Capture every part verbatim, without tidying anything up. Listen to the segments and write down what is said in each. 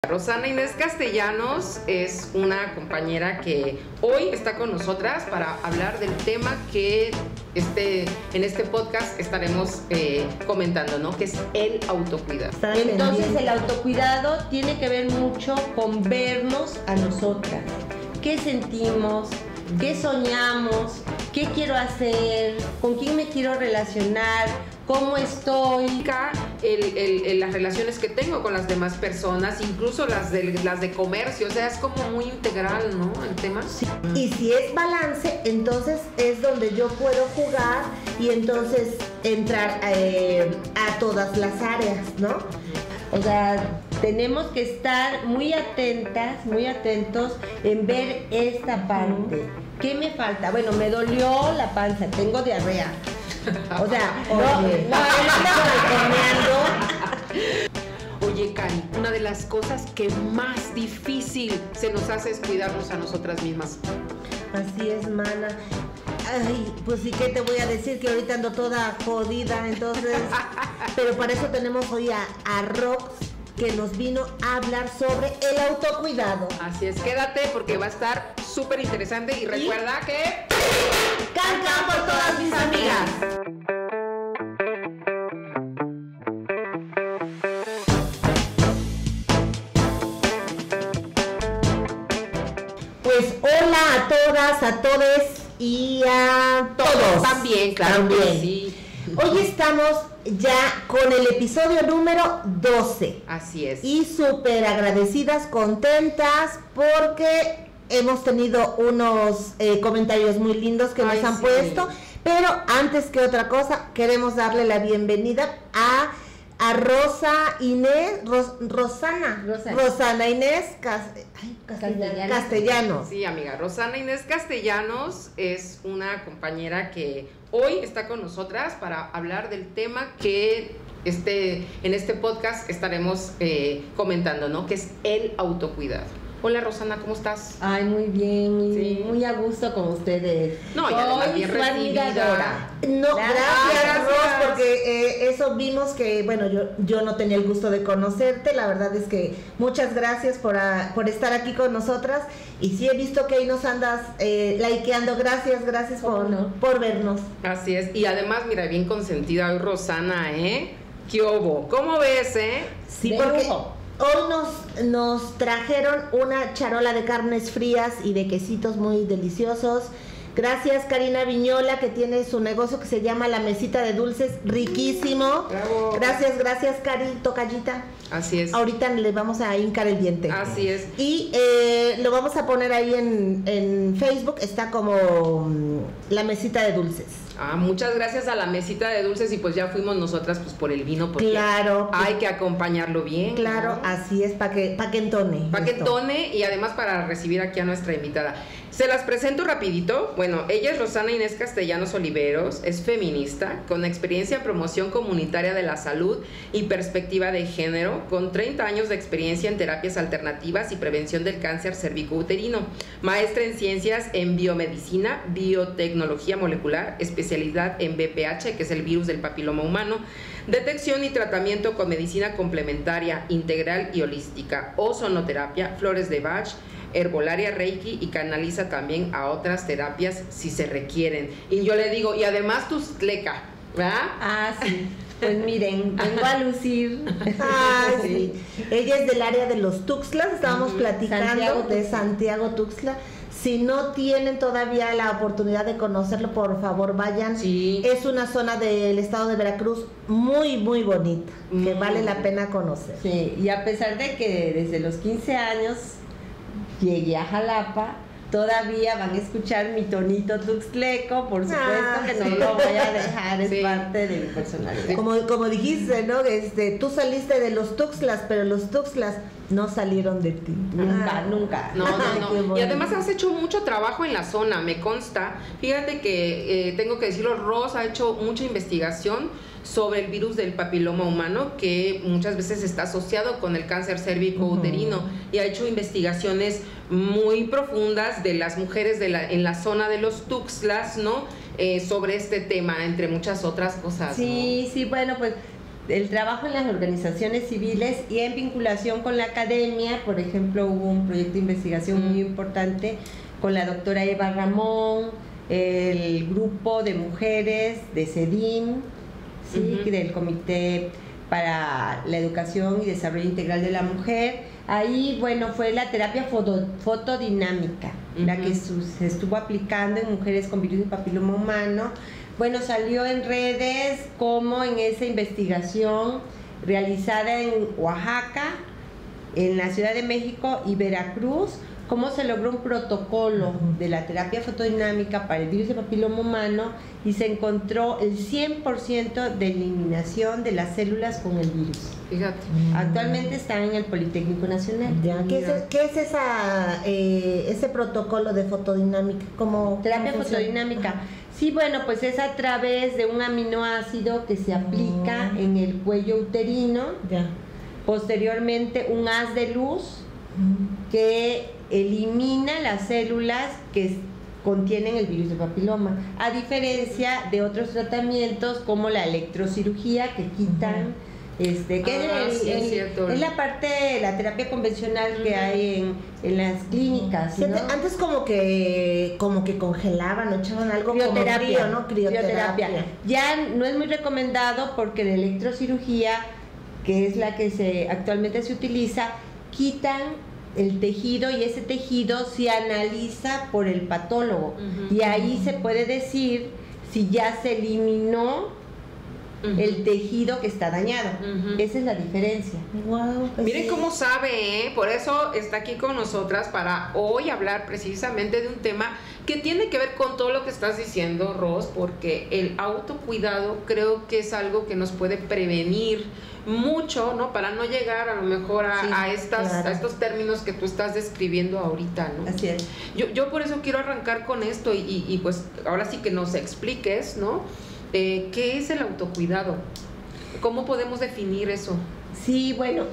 Rosana Inés Castellanos es una compañera que hoy está con nosotras para hablar del tema que este, en este podcast estaremos eh, comentando, ¿no? Que es el autocuidado. Entonces el autocuidado tiene que ver mucho con vernos a nosotras. ¿Qué sentimos? ¿Qué soñamos? ¿Qué quiero hacer? ¿Con quién me quiero relacionar? ¿Cómo estoy? El, el, el, las relaciones que tengo con las demás personas, incluso las de, las de comercio, o sea, es como muy integral, ¿no? El tema. Sí. Y si es balance, entonces es donde yo puedo jugar y entonces entrar eh, a todas las áreas, ¿no? O sea, tenemos que estar muy atentas, muy atentos en ver esta parte. ¿Qué me falta? Bueno, me dolió la panza, tengo diarrea. O sea, no, no, no Oye, Cari, una de las cosas que más difícil se nos hace es cuidarnos a nosotras mismas. Así es, mana. Ay, pues sí, ¿qué te voy a decir? Que ahorita ando toda jodida, entonces... Pero para eso tenemos hoy a, a Rox, que nos vino a hablar sobre el autocuidado. Así es, quédate porque va a estar súper interesante y recuerda ¿Y? que... ¡Cancan por todas mis amigas! Pues hola a todas, a todes y a todos. También, claro. También. Que sí. Hoy estamos ya con el episodio número doce. Así es. Y súper agradecidas, contentas, porque hemos tenido unos eh, comentarios muy lindos que Ay, nos han sí. puesto. Pero antes que otra cosa, queremos darle la bienvenida a, a Rosa Inés, Ros, Rosana, Rosa. Rosana Inés Cas, ay, Castellanos. Castellanos. Sí, amiga, Rosana Inés Castellanos es una compañera que hoy está con nosotras para hablar del tema que este, en este podcast estaremos eh, comentando, ¿no? Que es el autocuidado. Hola Rosana, ¿cómo estás? Ay, muy bien, muy, sí. muy a gusto con ustedes. No, y además bien recibida. No, gracias, gracias Ros, porque eh, eso vimos que, bueno, yo, yo no tenía el gusto de conocerte, la verdad es que muchas gracias por, a, por estar aquí con nosotras, y sí he visto que ahí nos andas eh, likeando, gracias, gracias por, no? por vernos. Así es, y además, mira, bien consentida hoy Rosana, ¿eh? ¿Qué hubo? ¿Cómo ves, eh? Sí, de porque... Lujo. Hoy nos, nos trajeron una charola de carnes frías y de quesitos muy deliciosos. Gracias Karina Viñola, que tiene su negocio que se llama La Mesita de Dulces, riquísimo. Bravo. Gracias, gracias Cari, tocallita. Así es. Ahorita le vamos a hincar el diente. Así es. Y eh, lo vamos a poner ahí en, en Facebook, está como um, La Mesita de Dulces. Ah, muchas gracias a La Mesita de Dulces, y pues ya fuimos nosotras pues por el vino, porque claro, hay que acompañarlo bien. Claro, ¿no? Así es, para que, pa que entone. Para que entone, y además para recibir aquí a nuestra invitada. Se las presento rapidito. Bueno, ella es Rosana Inés Castellanos Oliveros, es feminista, con experiencia en promoción comunitaria de la salud y perspectiva de género, con treinta años de experiencia en terapias alternativas y prevención del cáncer cervicouterino, maestra en ciencias en biomedicina, biotecnología molecular, especialidad en B P H, que es el virus del papiloma humano, detección y tratamiento con medicina complementaria, integral y holística, ozonoterapia, flores de Bach, herbolaria Reiki, y canaliza también a otras terapias si se requieren. Y yo le digo, y además Tuxtleca, ¿verdad? Ah, sí. Pues miren, vengo a lucir. Ah, sí. Ella es del área de los Tuxtlas, estábamos uh-huh. platicando Santiago, de Santiago Tuxtla. Si no tienen todavía la oportunidad de conocerlo, por favor vayan. Sí. Es una zona del estado de Veracruz muy, muy bonita, mm. que vale la pena conocer. Sí, y a pesar de que desde los quince años llegué a Jalapa, todavía van a escuchar mi tonito tuxtleco, por supuesto ah, que no sí. lo voy a dejar, es sí. parte de mi personalidad. Como, como dijiste, ¿no? Este, tú saliste de los Tuxtlas, pero los Tuxtlas no salieron de ti. Nunca, ah. nunca. No, no, no. Y además has hecho mucho trabajo en la zona, me consta. Fíjate que, eh, tengo que decirlo, Ros ha hecho mucha investigación sobre el virus del papiloma humano, que muchas veces está asociado con el cáncer cérvico-uterino, uh-huh. y ha hecho investigaciones muy profundas de las mujeres de la, en la zona de los Tuxtlas, ¿no? Eh, sobre este tema, entre muchas otras cosas. Sí, ¿no? sí, bueno, pues el trabajo en las organizaciones civiles y en vinculación con la academia. Por ejemplo, hubo un proyecto de investigación muy importante con la doctora Eva Ramón, el grupo de mujeres de CEDIM, ¿sí? Uh-huh. Del Comité para la Educación y Desarrollo Integral de la Mujer. Ahí, bueno, fue la terapia foto, fotodinámica, uh-huh. la que su, se estuvo aplicando en mujeres con virus de papiloma humano. Bueno, salió en redes como en esa investigación realizada en Oaxaca, en la Ciudad de México y Veracruz, cómo se logró un protocolo de la terapia fotodinámica para el virus de papiloma humano y se encontró el cien por ciento de eliminación de las células con el virus. Fíjate. Actualmente están en el Politécnico Nacional. Ya, ¿qué, es, ¿Qué es esa, eh, ese protocolo de fotodinámica? ¿Cómo, terapia cómo fotodinámica. Ajá. Sí, bueno, pues es a través de un aminoácido que se aplica mm. en el cuello uterino. Ya. Posteriormente un haz de luz mm. que elimina las células que contienen el virus de papiloma, a diferencia de otros tratamientos como la electrocirugía que quitan uh-huh. este que ah, es, sí, el, es, cierto. es la parte de la terapia convencional uh-huh. que hay en, en las clínicas, ¿no? Antes como que como que congelaban o echaban algo crioterapia, como frío, ¿no? Crioterapia. crioterapia. Ya no es muy recomendado porque la electrocirugía, que es la que se actualmente se utiliza, quitan el tejido y ese tejido se analiza por el patólogo uh-huh. y ahí se puede decir si ya se eliminó uh-huh. el tejido que está dañado. Uh-huh. Esa es la diferencia. Wow, pues miren sí. cómo sabe, ¿eh? Por eso está aquí con nosotras para hoy hablar precisamente de un tema que tiene que ver con todo lo que estás diciendo, Ros, porque el autocuidado creo que es algo que nos puede prevenir mucho, ¿no? Para no llegar a lo mejor a, sí, a, estas, claro. a estos términos que tú estás describiendo ahorita, ¿no? Así es. Yo, yo por eso quiero arrancar con esto y, y, y pues ahora sí que nos expliques, ¿no? Eh, ¿Qué es el autocuidado? ¿Cómo podemos definir eso? Sí, bueno,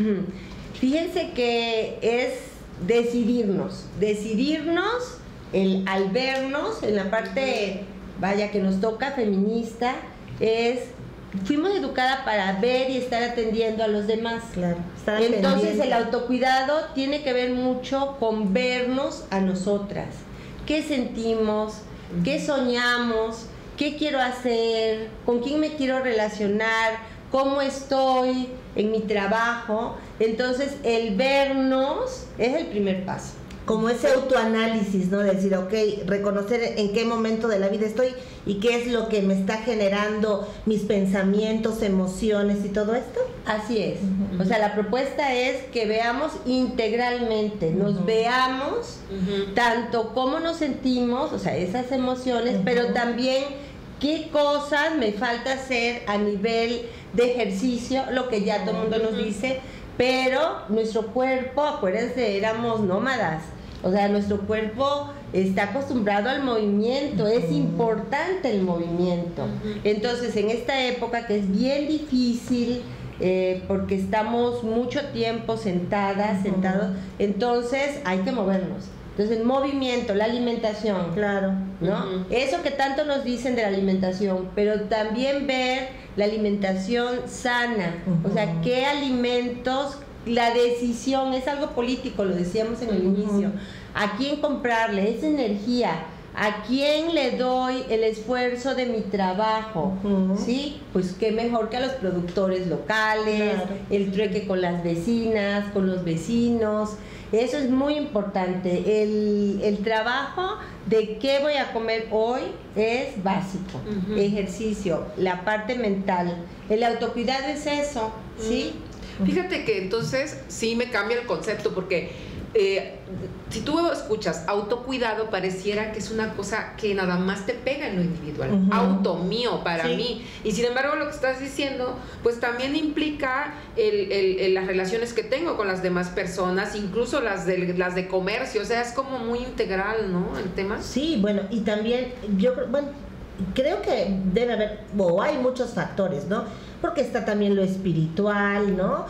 fíjense que es decidirnos, decidirnos el, al vernos en la parte, vaya, que nos toca feminista, es fuimos educadas para ver y estar atendiendo a los demás. Claro. Entonces pendiente. El autocuidado tiene que ver mucho con vernos a nosotras. ¿Qué sentimos? Uh-huh. ¿Qué soñamos? ¿Qué quiero hacer? ¿Con quién me quiero relacionar? ¿Cómo estoy en mi trabajo? Entonces el vernos es el primer paso. Como ese autoanálisis, ¿no? Decir, ok, reconocer en qué momento de la vida estoy y qué es lo que me está generando mis pensamientos, emociones y todo esto. Así es. Uh-huh. O sea, la propuesta es que veamos integralmente, nos uh-huh. veamos uh-huh. tanto cómo nos sentimos, o sea, esas emociones, uh-huh. pero también qué cosas me falta hacer a nivel de ejercicio, lo que ya todo el mundo nos dice. Pero nuestro cuerpo, acuérdense, éramos nómadas, o sea, nuestro cuerpo está acostumbrado al movimiento, es importante el movimiento. Entonces, en esta época que es bien difícil, eh, porque estamos mucho tiempo sentadas, sentados, entonces hay que movernos. Entonces, el movimiento, la alimentación, claro, ¿no? Uh-huh. Eso que tanto nos dicen de la alimentación, pero también ver la alimentación sana, uh-huh. o sea, qué alimentos, la decisión es algo político, lo decíamos en el uh-huh. inicio, a quién comprarle, es energía, a quién le doy el esfuerzo de mi trabajo, uh-huh. ¿sí? Pues qué mejor que a los productores locales, claro. el trueque con las vecinas, con los vecinos. Eso es muy importante. El, el trabajo de qué voy a comer hoy es básico. Uh-huh. Ejercicio, la parte mental. El autocuidado es eso, ¿sí? Uh-huh. Fíjate que entonces sí me cambia el concepto porque eh, si tú escuchas autocuidado pareciera que es una cosa que nada más te pega en lo individual. Uh-huh. Auto, mío, para sí. mí. Y sin embargo lo que estás diciendo pues también implica el, el, el, las relaciones que tengo con las demás personas, incluso las de, las de comercio. O sea, es como muy integral, ¿no? El tema. Sí, bueno, y también yo bueno, creo que debe haber, o hay muchos factores, ¿no? Porque está también lo espiritual, ¿no?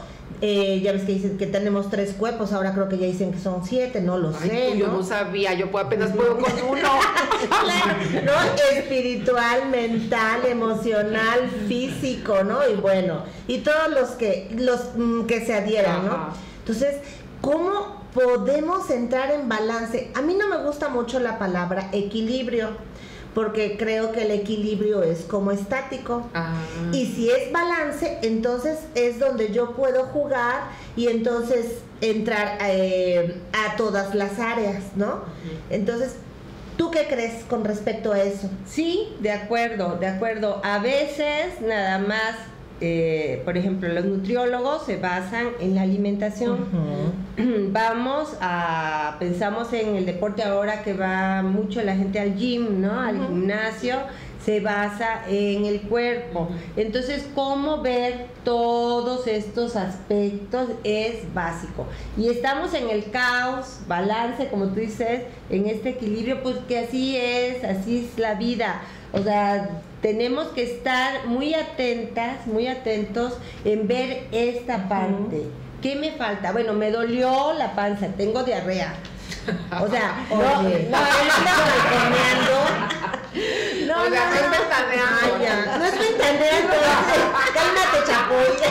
Eh, ya ves que dicen que tenemos tres cuerpos, ahora creo que ya dicen que son siete, no lo Ay, sé, yo ¿no? no sabía, yo apenas puedo con uno. Claro, ¿no? Espiritual, mental, emocional, físico, ¿no? Y bueno, y todos los que los mm, que se adhieran, ¿no? Ajá. Entonces, ¿cómo podemos entrar en balance? A mí no me gusta mucho la palabra equilibrio, porque creo que el equilibrio es como estático. Ah. Y si es balance, entonces es donde yo puedo jugar y entonces entrar eh, a todas las áreas, ¿no? Uh-huh. Entonces, ¿tú qué crees con respecto a eso? Sí, de acuerdo, de acuerdo. A veces nada más, eh, por ejemplo, los nutriólogos se basan en la alimentación. Uh-huh. Vamos a, pensamos en el deporte ahora que va mucho la gente al gym, ¿no? Al uh-huh. gimnasio, se basa en el cuerpo. Entonces, cómo ver todos estos aspectos es básico. Y estamos en el caos, balance, como tú dices, en este equilibrio, pues que así es, así es la vida. O sea, tenemos que estar muy atentas, muy atentos en ver esta parte. Uh-huh. ¿Qué me falta? Bueno, me dolió la panza, tengo diarrea. O sea, no, no, no, no, no, o sea, no es ventaneando. Ah, no es ventaneando. Cálmate, chapoy.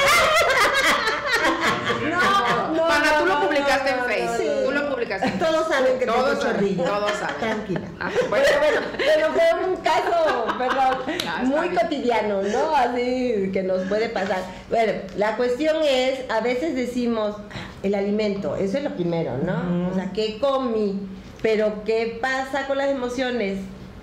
No, no, Mana, tú lo publicaste no, no, en Facebook. Sí. Tú lo publicaste. Todos saben que todos tengo chorrillo. Todos saben. Tranquila. Ah, bueno, bueno, pero fue un caso, perdón, ah, muy bien. cotidiano, ¿no? Así que nos puede pasar. Bueno, la cuestión es, a veces decimos, el alimento, eso es lo primero, ¿no? Uh-huh. O sea, ¿qué comí? Pero ¿qué pasa con las emociones?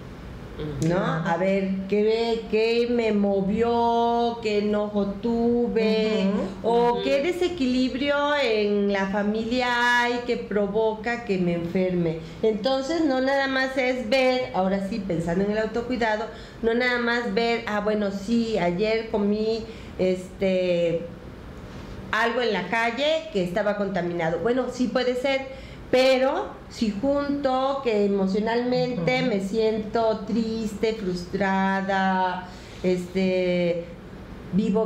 ¿No? A ver, ¿qué, qué me movió? ¿Qué enojo tuve? Uh-huh. ¿O uh-huh. qué desequilibrio en la familia hay que provoca que me enferme? Entonces, no nada más es ver, ahora sí, pensando en el autocuidado, no nada más ver, ah, bueno, sí, ayer comí este algo en la calle que estaba contaminado. Bueno, sí puede ser, pero si junto que emocionalmente uh-huh. me siento triste, frustrada, este vivo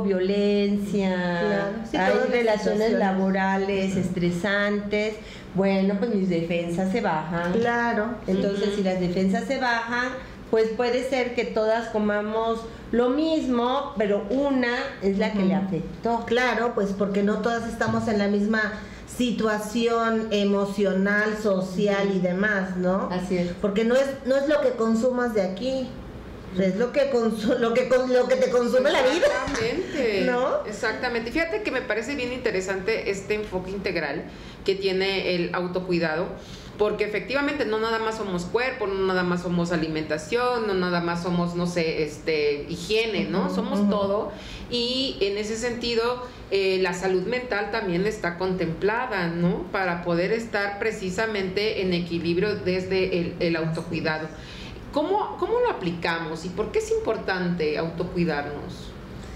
violencia, claro, sí, hay relaciones laborales estresantes, bueno, pues mis defensas se bajan. Claro. Entonces, uh-huh. si las defensas se bajan, pues puede ser que todas comamos lo mismo, pero una es la uh-huh. que le afectó. Claro, pues porque no todas estamos en la misma situación emocional, social y demás, ¿no? Así es. Porque no es no es lo que consumas de aquí, es lo que consu- lo que con- lo que te consume la vida. Exactamente. ¿No? Exactamente. Fíjate que me parece bien interesante este enfoque integral que tiene el autocuidado, porque efectivamente no nada más somos cuerpo, no nada más somos alimentación, no nada más somos, no sé, este higiene, ¿no? Uh-huh, somos uh-huh. todo, y en ese sentido eh, la salud mental también está contemplada, ¿no? Para poder estar precisamente en equilibrio desde el, el autocuidado. ¿Cómo, ¿Cómo lo aplicamos y por qué es importante autocuidarnos?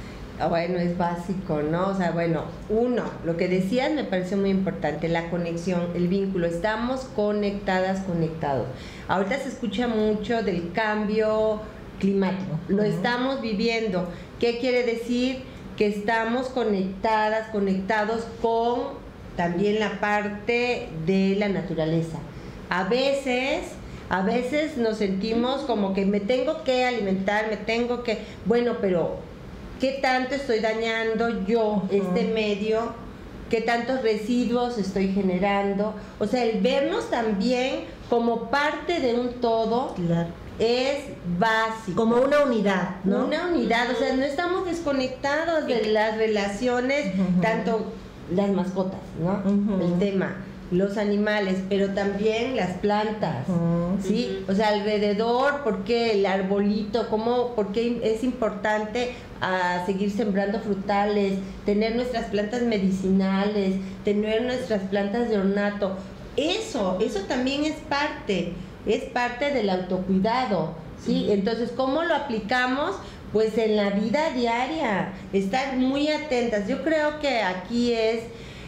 Bueno, es básico, ¿no? O sea, bueno, uno, lo que decías me pareció muy importante, la conexión, el vínculo, estamos conectadas, conectados. Ahorita se escucha mucho del cambio climático, uh-huh. lo estamos viviendo. ¿Qué quiere decir? Que estamos conectadas, conectados con también la parte de la naturaleza. A veces... A veces nos sentimos como que me tengo que alimentar, me tengo que... Bueno, pero ¿qué tanto estoy dañando yo uh-huh. este medio? ¿Qué tantos residuos estoy generando? O sea, el vernos también como parte de un todo claro. es básico. Como una unidad, ¿no? Una unidad, o sea, no estamos desconectados de las relaciones, uh-huh. tanto las mascotas, ¿no? Uh-huh. El tema... los animales, pero también las plantas, uh-huh. ¿sí? O sea, alrededor, ¿por qué el arbolito? ¿Cómo? ¿Por qué es importante uh, seguir sembrando frutales, tener nuestras plantas medicinales, tener nuestras plantas de ornato? Eso, eso también es parte, es parte del autocuidado, ¿sí? Uh-huh. Entonces, ¿cómo lo aplicamos? Pues en la vida diaria, estar muy atentas. Yo creo que aquí es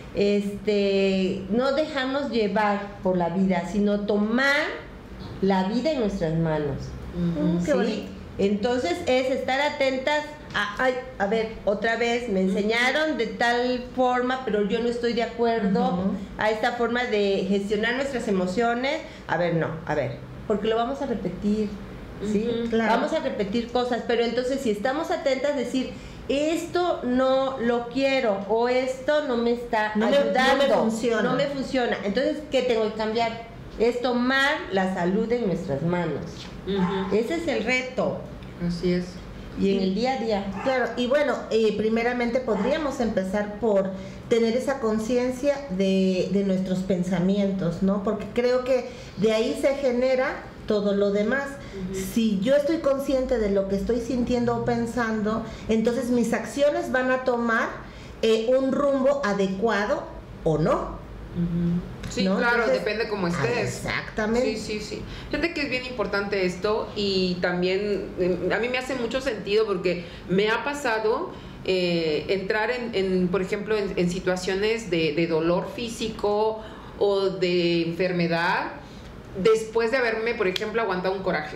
este no dejarnos llevar por la vida, sino tomar la vida en nuestras manos. Uh-huh. ¿Sí? Entonces es estar atentas ah, ay, a ver, otra vez me enseñaron de tal forma, pero yo no estoy de acuerdo uh-huh. a esta forma de gestionar nuestras emociones. A ver, no, a ver, porque lo vamos a repetir, ¿sí? Uh-huh, claro. Vamos a repetir cosas, pero entonces si estamos atentas, decir, esto no lo quiero o esto no me está no ayudando, me, no me funciona. no me funciona. Entonces, ¿qué tengo que cambiar? Es tomar la salud en nuestras manos. Uh-huh. Ese es el reto. Así es. Y en el día a día. Claro, y bueno, eh, primeramente podríamos empezar por tener esa conciencia de, de nuestros pensamientos, ¿no? Porque creo que de ahí se genera todo lo demás. Uh-huh. Si yo estoy consciente de lo que estoy sintiendo o pensando, entonces mis acciones van a tomar eh, un rumbo adecuado o no. Uh-huh. Sí, ¿no? Claro, entonces, depende cómo estés. Exactamente. Sí, sí, sí. Fíjate que es bien importante esto y también eh, a mí me hace mucho sentido porque me ha pasado eh, entrar en, en, por ejemplo, en, en situaciones de, de dolor físico o de enfermedad después de haberme, por ejemplo, aguantado un coraje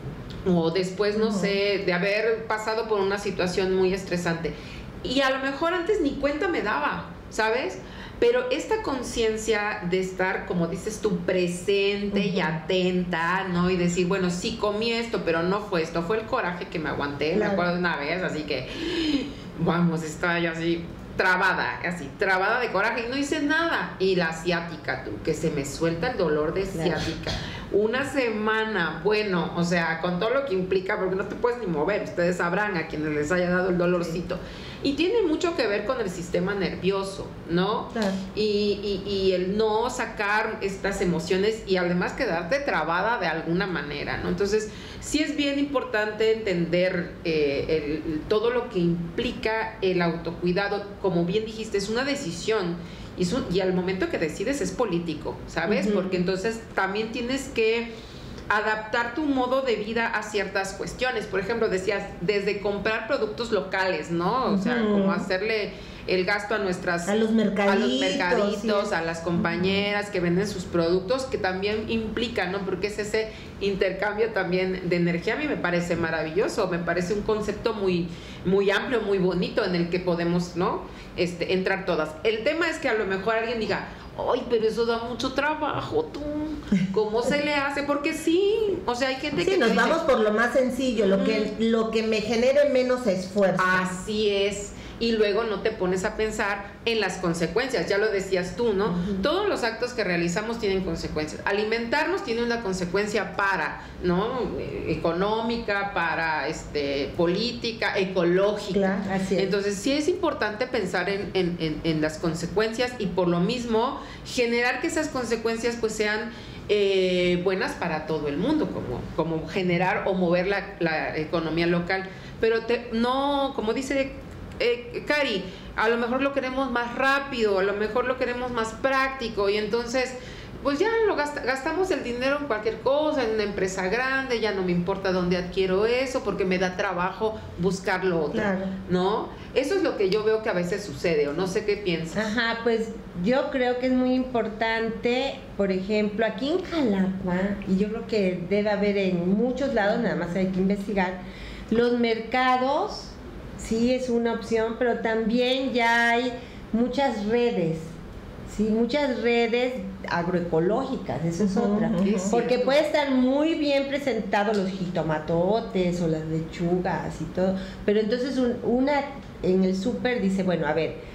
o después, no uh-huh. sé, de haber pasado por una situación muy estresante y a lo mejor antes ni cuenta me daba, ¿sabes? Pero esta conciencia de estar, como dices tú, presente uh-huh. y atenta, ¿no? Y decir, bueno, sí comí esto, pero no fue esto, fue el coraje que me aguanté, claro. Me acuerdo de una vez, así que, vamos, estaba yo así trabada, así, trabada de coraje y no hice nada. Y la ciática, tú, que se me suelta el dolor de ciática. Claro. Una semana, bueno, o sea, con todo lo que implica, porque no te puedes ni mover, ustedes sabrán a quienes les haya dado el dolorcito. Sí. Y tiene mucho que ver con el sistema nervioso, ¿no? Claro. Y, y, y el no sacar estas emociones y además quedarte trabada de alguna manera, ¿no? Entonces, sí es bien importante entender eh, el, todo lo que implica el autocuidado. Como bien dijiste, es una decisión. Y, su, y al momento que decides es político, ¿sabes? Uh-huh. Porque entonces también tienes que adaptar tu modo de vida a ciertas cuestiones. Por ejemplo, decías, desde comprar productos locales, ¿no? O sea, uh-huh. como hacerle el gasto a nuestras... A los mercaditos. A los mercaditos, sí. A las compañeras uh-huh. que venden sus productos, que también implica, ¿no? Porque es ese intercambio también de energía. A mí me parece maravilloso, me parece un concepto muy, muy amplio, muy bonito, en el que podemos, ¿no? Este, entrar todas. El tema es que a lo mejor alguien diga, ay, pero eso da mucho trabajo, tú, ¿cómo se le hace? Porque sí, o sea, hay gente sí, que... nos dice, vamos por lo más sencillo, lo, mm. que, lo que me genere menos esfuerzo. Así es. Y luego no te pones a pensar en las consecuencias, ya lo decías tú, ¿no? Uh-huh. Todos los actos que realizamos tienen consecuencias. Alimentarnos tiene una consecuencia para, ¿no? Económica, para este, política, ecológica. Claro, así es. Entonces sí es importante pensar en, en, en, en las consecuencias y por lo mismo generar que esas consecuencias pues sean eh, buenas para todo el mundo, como, como generar o mover la, la economía local. Pero te, no, como dice... Eh, Cari, a lo mejor lo queremos más rápido, a lo mejor lo queremos más práctico y entonces pues ya lo gasta, gastamos el dinero en cualquier cosa, en una empresa grande, ya no me importa dónde adquiero eso porque me da trabajo buscar lo otro, claro. ¿No? Eso es lo que yo veo que a veces sucede, o no sé qué piensas. Ajá, pues yo creo que es muy importante, por ejemplo, aquí en Jalapa, y yo creo que debe haber en muchos lados, nada más hay que investigar, los mercados. Sí, es una opción, pero también ya hay muchas redes, sí, muchas redes agroecológicas, eso es uh-huh, otra. Uh-huh. Porque puede estar muy bien presentado los jitomatotes o las lechugas y todo, pero entonces un, una en el súper dice, bueno, a ver,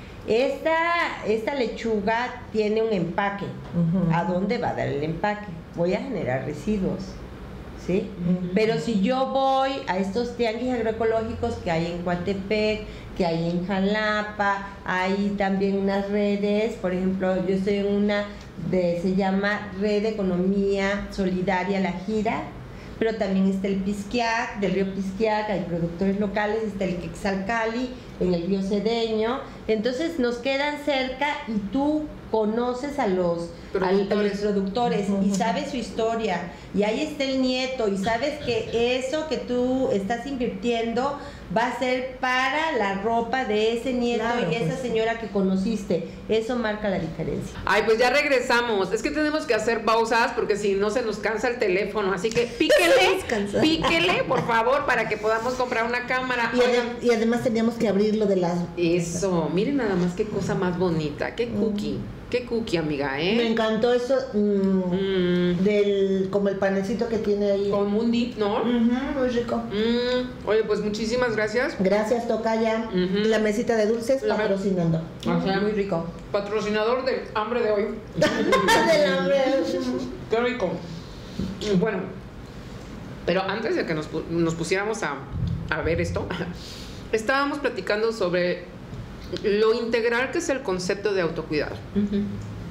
esta, esta lechuga tiene un empaque, uh-huh. ¿A dónde va a dar el empaque? Voy a generar residuos. ¿Sí? Uh-huh. Pero si yo voy a estos tianguis agroecológicos que hay en Coatepec, que hay en Jalapa, hay también unas redes, por ejemplo, yo estoy en una de, se llama Red de Economía Solidaria La Gira, pero también está el Pisquiac, del río Pisquiac, hay productores locales, está el Quexalcali, en el río Cedeño, entonces nos quedan cerca y tú conoces a los productores, a los productores uh-huh. y sabes su historia, y ahí está el nieto, y sabes que eso que tú estás invirtiendo va a ser para la ropa de ese nieto claro, y esa pues. señora que conociste. Eso marca la diferencia. Ay, pues ya regresamos. Es que tenemos que hacer pausas porque si no se nos cansa el teléfono. Así que píquele, píquele, por favor, para que podamos comprar una cámara. Y, ad- y además teníamos que abrirlo de las... Eso, miren nada más qué cosa más bonita. Qué cookie. Mm. Qué cookie, amiga, ¿eh? Me encantó eso mmm, mm. del como el panecito que tiene ahí. Como un dip, ¿no? Uh-huh, muy rico. Mm. Oye, pues muchísimas gracias. Gracias, Tocaya. Uh-huh. La mesita de dulces La patrocinando. O sea, muy rico. Patrocinador del hambre de hoy. Del hambre de hoy. Qué rico. Bueno, pero antes de que nos, nos pusiéramos a, a ver esto, estábamos platicando sobre lo integral que es el concepto de autocuidado. Uh-huh.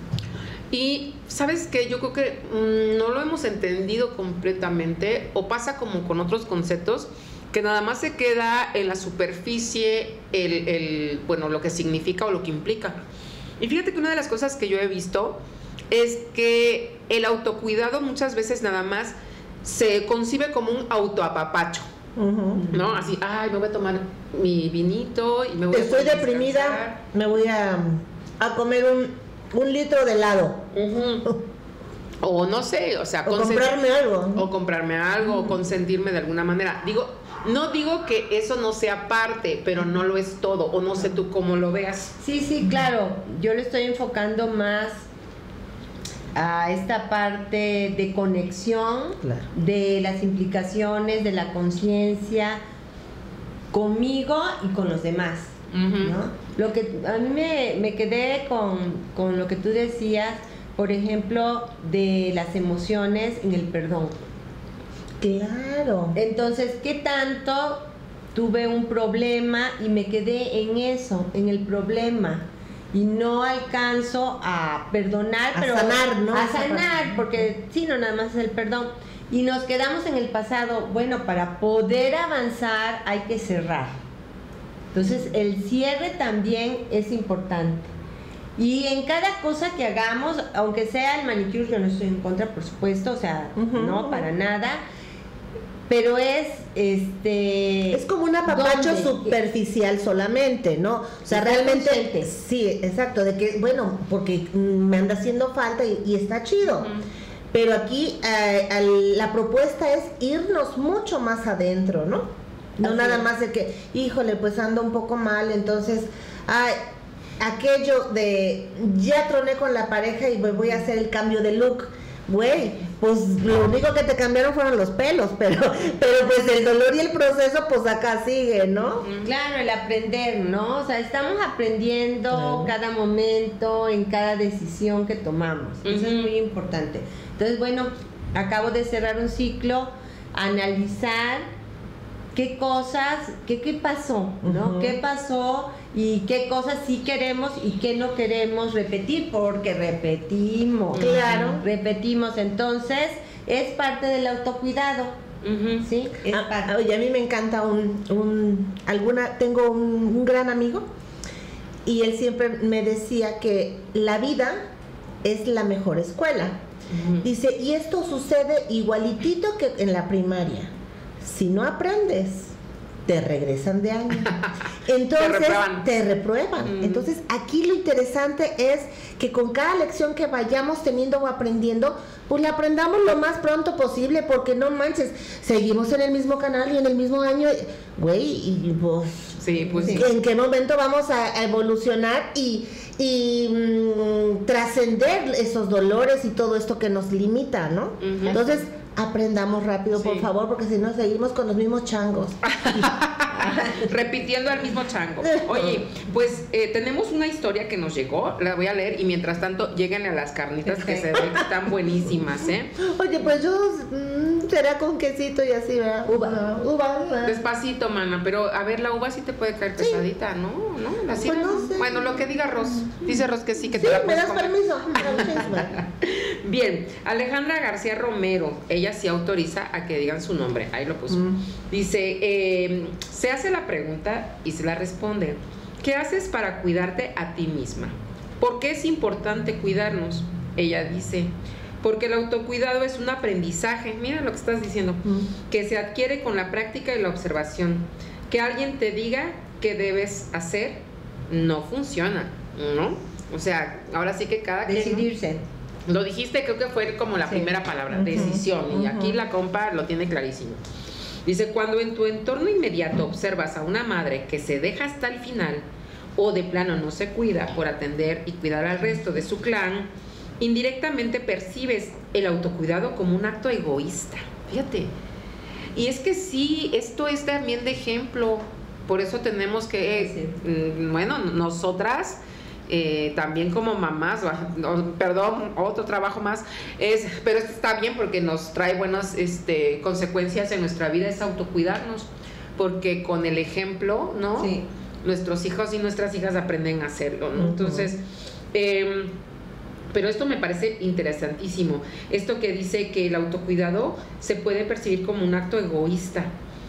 Y ¿sabes qué? Yo creo que mmm, no lo hemos entendido completamente, o pasa como con otros conceptos, que nada más se queda en la superficie el, el, bueno, lo que significa o lo que implica. Y fíjate que una de las cosas que yo he visto es que el autocuidado muchas veces nada más se concibe como un autoapapacho. Uh-huh. No, así, ay, me voy a tomar mi vinito y me voy Estoy a Estoy deprimida, me voy a, a comer un, un litro de helado. Uh-huh. O no sé, o sea, o comprarme algo. O comprarme algo, uh-huh. o consentirme de alguna manera. Digo, no digo que eso no sea parte, pero no lo es todo, o no sé tú cómo lo veas. Sí, sí, claro, yo le estoy enfocando más a esta parte de conexión, claro. de las implicaciones de la conciencia conmigo y con los demás, uh-huh. ¿no? Lo que a mí me, me quedé con, con lo que tú decías, por ejemplo, de las emociones en el perdón. Claro. Entonces, ¿qué tanto tuve un problema y me quedé en eso, en el problema? Y no alcanzo a perdonar, a pero sanar, ¿no? A sanar, porque sí, no nada más es el perdón. Y nos quedamos en el pasado. Bueno, para poder avanzar hay que cerrar. Entonces, el cierre también es importante. Y en cada cosa que hagamos, aunque sea el manicure, yo no estoy en contra, por supuesto, o sea, uh-huh. no, para nada. Pero es este es como un apapacho superficial solamente, ¿no? O sea, realmente consciente. Sí, exacto, de que bueno, porque me anda haciendo falta y, y está chido. Uh-huh. Pero aquí eh, al, la propuesta es irnos mucho más adentro, ¿no? No Así nada es. Más de que, híjole, pues ando un poco mal, entonces, ay, aquello de ya troné con la pareja y voy a hacer el cambio de look. Güey, pues lo único que te cambiaron fueron los pelos, pero pero pues el dolor y el proceso pues acá sigue, ¿no? Claro, el aprender, ¿no? O sea, estamos aprendiendo claro. cada momento, en cada decisión que tomamos. Uh-huh. Eso es muy importante. Entonces, bueno, acabo de cerrar un ciclo, analizar qué cosas, qué, qué pasó, ¿no? Uh-huh. ¿Qué pasó? Y qué cosas sí queremos y qué no queremos repetir, porque repetimos. Claro. Repetimos, entonces es parte del autocuidado. Uh-huh. ¿Sí? Es ah, parte. Oye, a mí me encanta un, un alguna, tengo un, un gran amigo y él siempre me decía que la vida es la mejor escuela. Uh-huh. Dice, y esto sucede igualitito que en la primaria. Si no aprendes, te regresan de año. Entonces, te reprueban. Te reprueban. Mm. Entonces, aquí lo interesante es que con cada lección que vayamos teniendo o aprendiendo, pues la aprendamos lo más pronto posible, porque no manches, seguimos en el mismo canal y en el mismo año, güey, y pues, sí, pues sí. ¿en qué momento vamos a evolucionar y, y mmm, trascender esos dolores y todo esto que nos limita, ¿no? Uh-huh. Entonces, aprendamos rápido, sí. por favor, porque si no seguimos con los mismos changos. Repitiendo al mismo chango. Oye, pues eh, tenemos una historia que nos llegó, la voy a leer y mientras tanto lléguenle a las carnitas que se ven que están buenísimas, ¿eh? Oye, pues yo mmm, será con quesito y así, ¿verdad? Uva. No, uva, uva. Despacito, mana, pero a ver, la uva sí te puede caer pesadita, sí. ¿no? ¿No? Así, pues no sé. Bueno, lo que diga Ros. Dice Ros que sí, que sí, te la puedes puedes comer. Me das permiso. Bien, Alejandra García Romero, ella sí autoriza a que digan su nombre, ahí lo puso. Mm. Dice, eh, se hace la pregunta y se la responde. ¿Qué haces para cuidarte a ti misma? ¿Por qué es importante cuidarnos? Ella dice, porque el autocuidado es un aprendizaje, mira lo que estás diciendo, mm. que se adquiere con la práctica y la observación. Que alguien te diga qué debes hacer no funciona, ¿no? O sea, ahora sí que cada quien... Decidirse. ¿no? Lo dijiste, creo que fue como la sí. primera palabra, uh-huh. decisión, uh-huh. y aquí la compa lo tiene clarísimo. Dice, cuando en tu entorno inmediato observas a una madre que se deja hasta el final o de plano no se cuida por atender y cuidar al resto de su clan, indirectamente percibes el autocuidado como un acto egoísta. Fíjate. Y es que sí, esto es también de ejemplo. Por eso tenemos que, sí. bueno, nosotras... Eh, también como mamás, no, perdón, otro trabajo más, es, pero esto está bien porque nos trae buenas este, consecuencias en nuestra vida, es autocuidarnos, porque con el ejemplo, ¿no? Sí. Nuestros hijos y nuestras hijas aprenden a hacerlo, ¿no? Uh-huh. Entonces, eh, pero esto me parece interesantísimo, esto que dice que el autocuidado se puede percibir como un acto egoísta,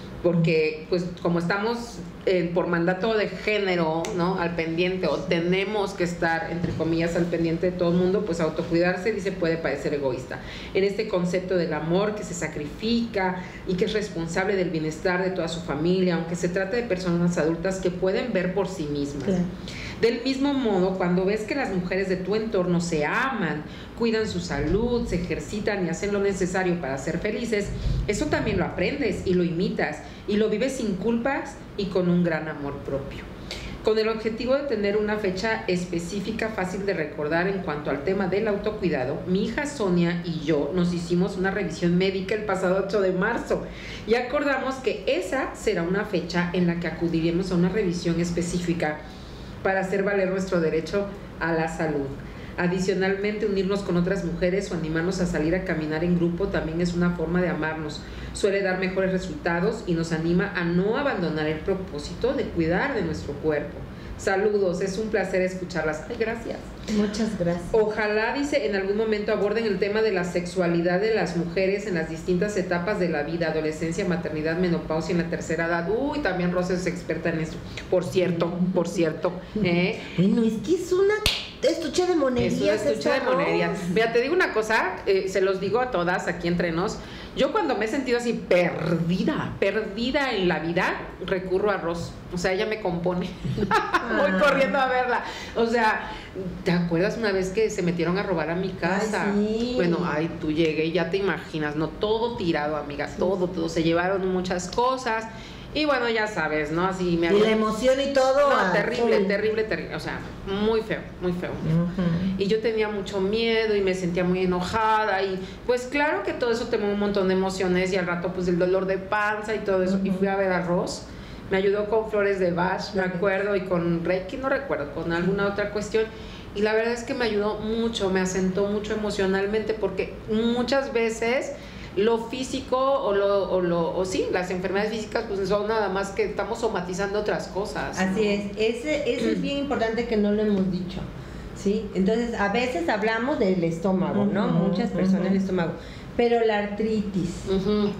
porque pues como estamos eh, por mandato de género, ¿no? Al pendiente, o tenemos que estar entre comillas al pendiente de todo el mundo, pues autocuidarse, dice, puede parecer egoísta. En este concepto del amor que se sacrifica y que es responsable del bienestar de toda su familia, aunque se trate de personas adultas que pueden ver por sí mismas. Claro. Del mismo modo, cuando ves que las mujeres de tu entorno se aman, cuidan su salud, se ejercitan y hacen lo necesario para ser felices, eso también lo aprendes y lo imitas y lo vives sin culpas y con un gran amor propio. Con el objetivo de tener una fecha específica fácil de recordar en cuanto al tema del autocuidado, mi hija Sonia y yo nos hicimos una revisión médica el pasado ocho de marzo y acordamos que esa será una fecha en la que acudiremos a una revisión específica para hacer valer nuestro derecho a la salud. Adicionalmente, unirnos con otras mujeres o animarnos a salir a caminar en grupo también es una forma de amarnos. Suele dar mejores resultados y nos anima a no abandonar el propósito de cuidar de nuestro cuerpo. Saludos, es un placer escucharlas. Ay, gracias. Muchas gracias. Ojalá, dice, en algún momento aborden el tema de la sexualidad de las mujeres en las distintas etapas de la vida, adolescencia, maternidad, menopausia en la tercera edad. Uy, también Rosa es experta en eso. Por cierto, por cierto. ¿eh? Bueno, es que es una estuche de monerías. Es una estuche de monerías. Mira, te digo una cosa, eh, se los digo a todas aquí entre nos. Yo cuando me he sentido así perdida, perdida en la vida, recurro a Ros. O sea, ella me compone. Voy ah. corriendo a verla. O sea, ¿te acuerdas una vez que se metieron a robar a mi casa? Ay, sí. Bueno, ay, tú llegué y ya te imaginas, ¿no? Todo tirado, amiga, sí. todo, todo. Se llevaron muchas cosas. Y bueno, ya sabes, ¿no? Así me había... Y la emoción y todo. No, ah, terrible, sí. terrible, terrible. O sea, muy feo, muy feo. Uh-huh. Y yo tenía mucho miedo y me sentía muy enojada. Y pues claro que todo eso tenía un montón de emociones. Y al rato, pues el dolor de panza y todo eso. Uh-huh. Y fui a ver a Ros. Me ayudó con flores de Bach, me acuerdo. Y con Reiki, no recuerdo, con alguna otra cuestión. Y la verdad es que me ayudó mucho, me asentó mucho emocionalmente. Porque muchas veces... lo físico o lo, o lo o sí, las enfermedades físicas pues son nada más que estamos somatizando otras cosas. Así ¿no? es, ese, ese es bien importante que no lo hemos dicho, ¿sí? Entonces, a veces hablamos del estómago, ¿no? Uh-huh, Muchas personas uh-huh. el estómago, pero la artritis, uh-huh.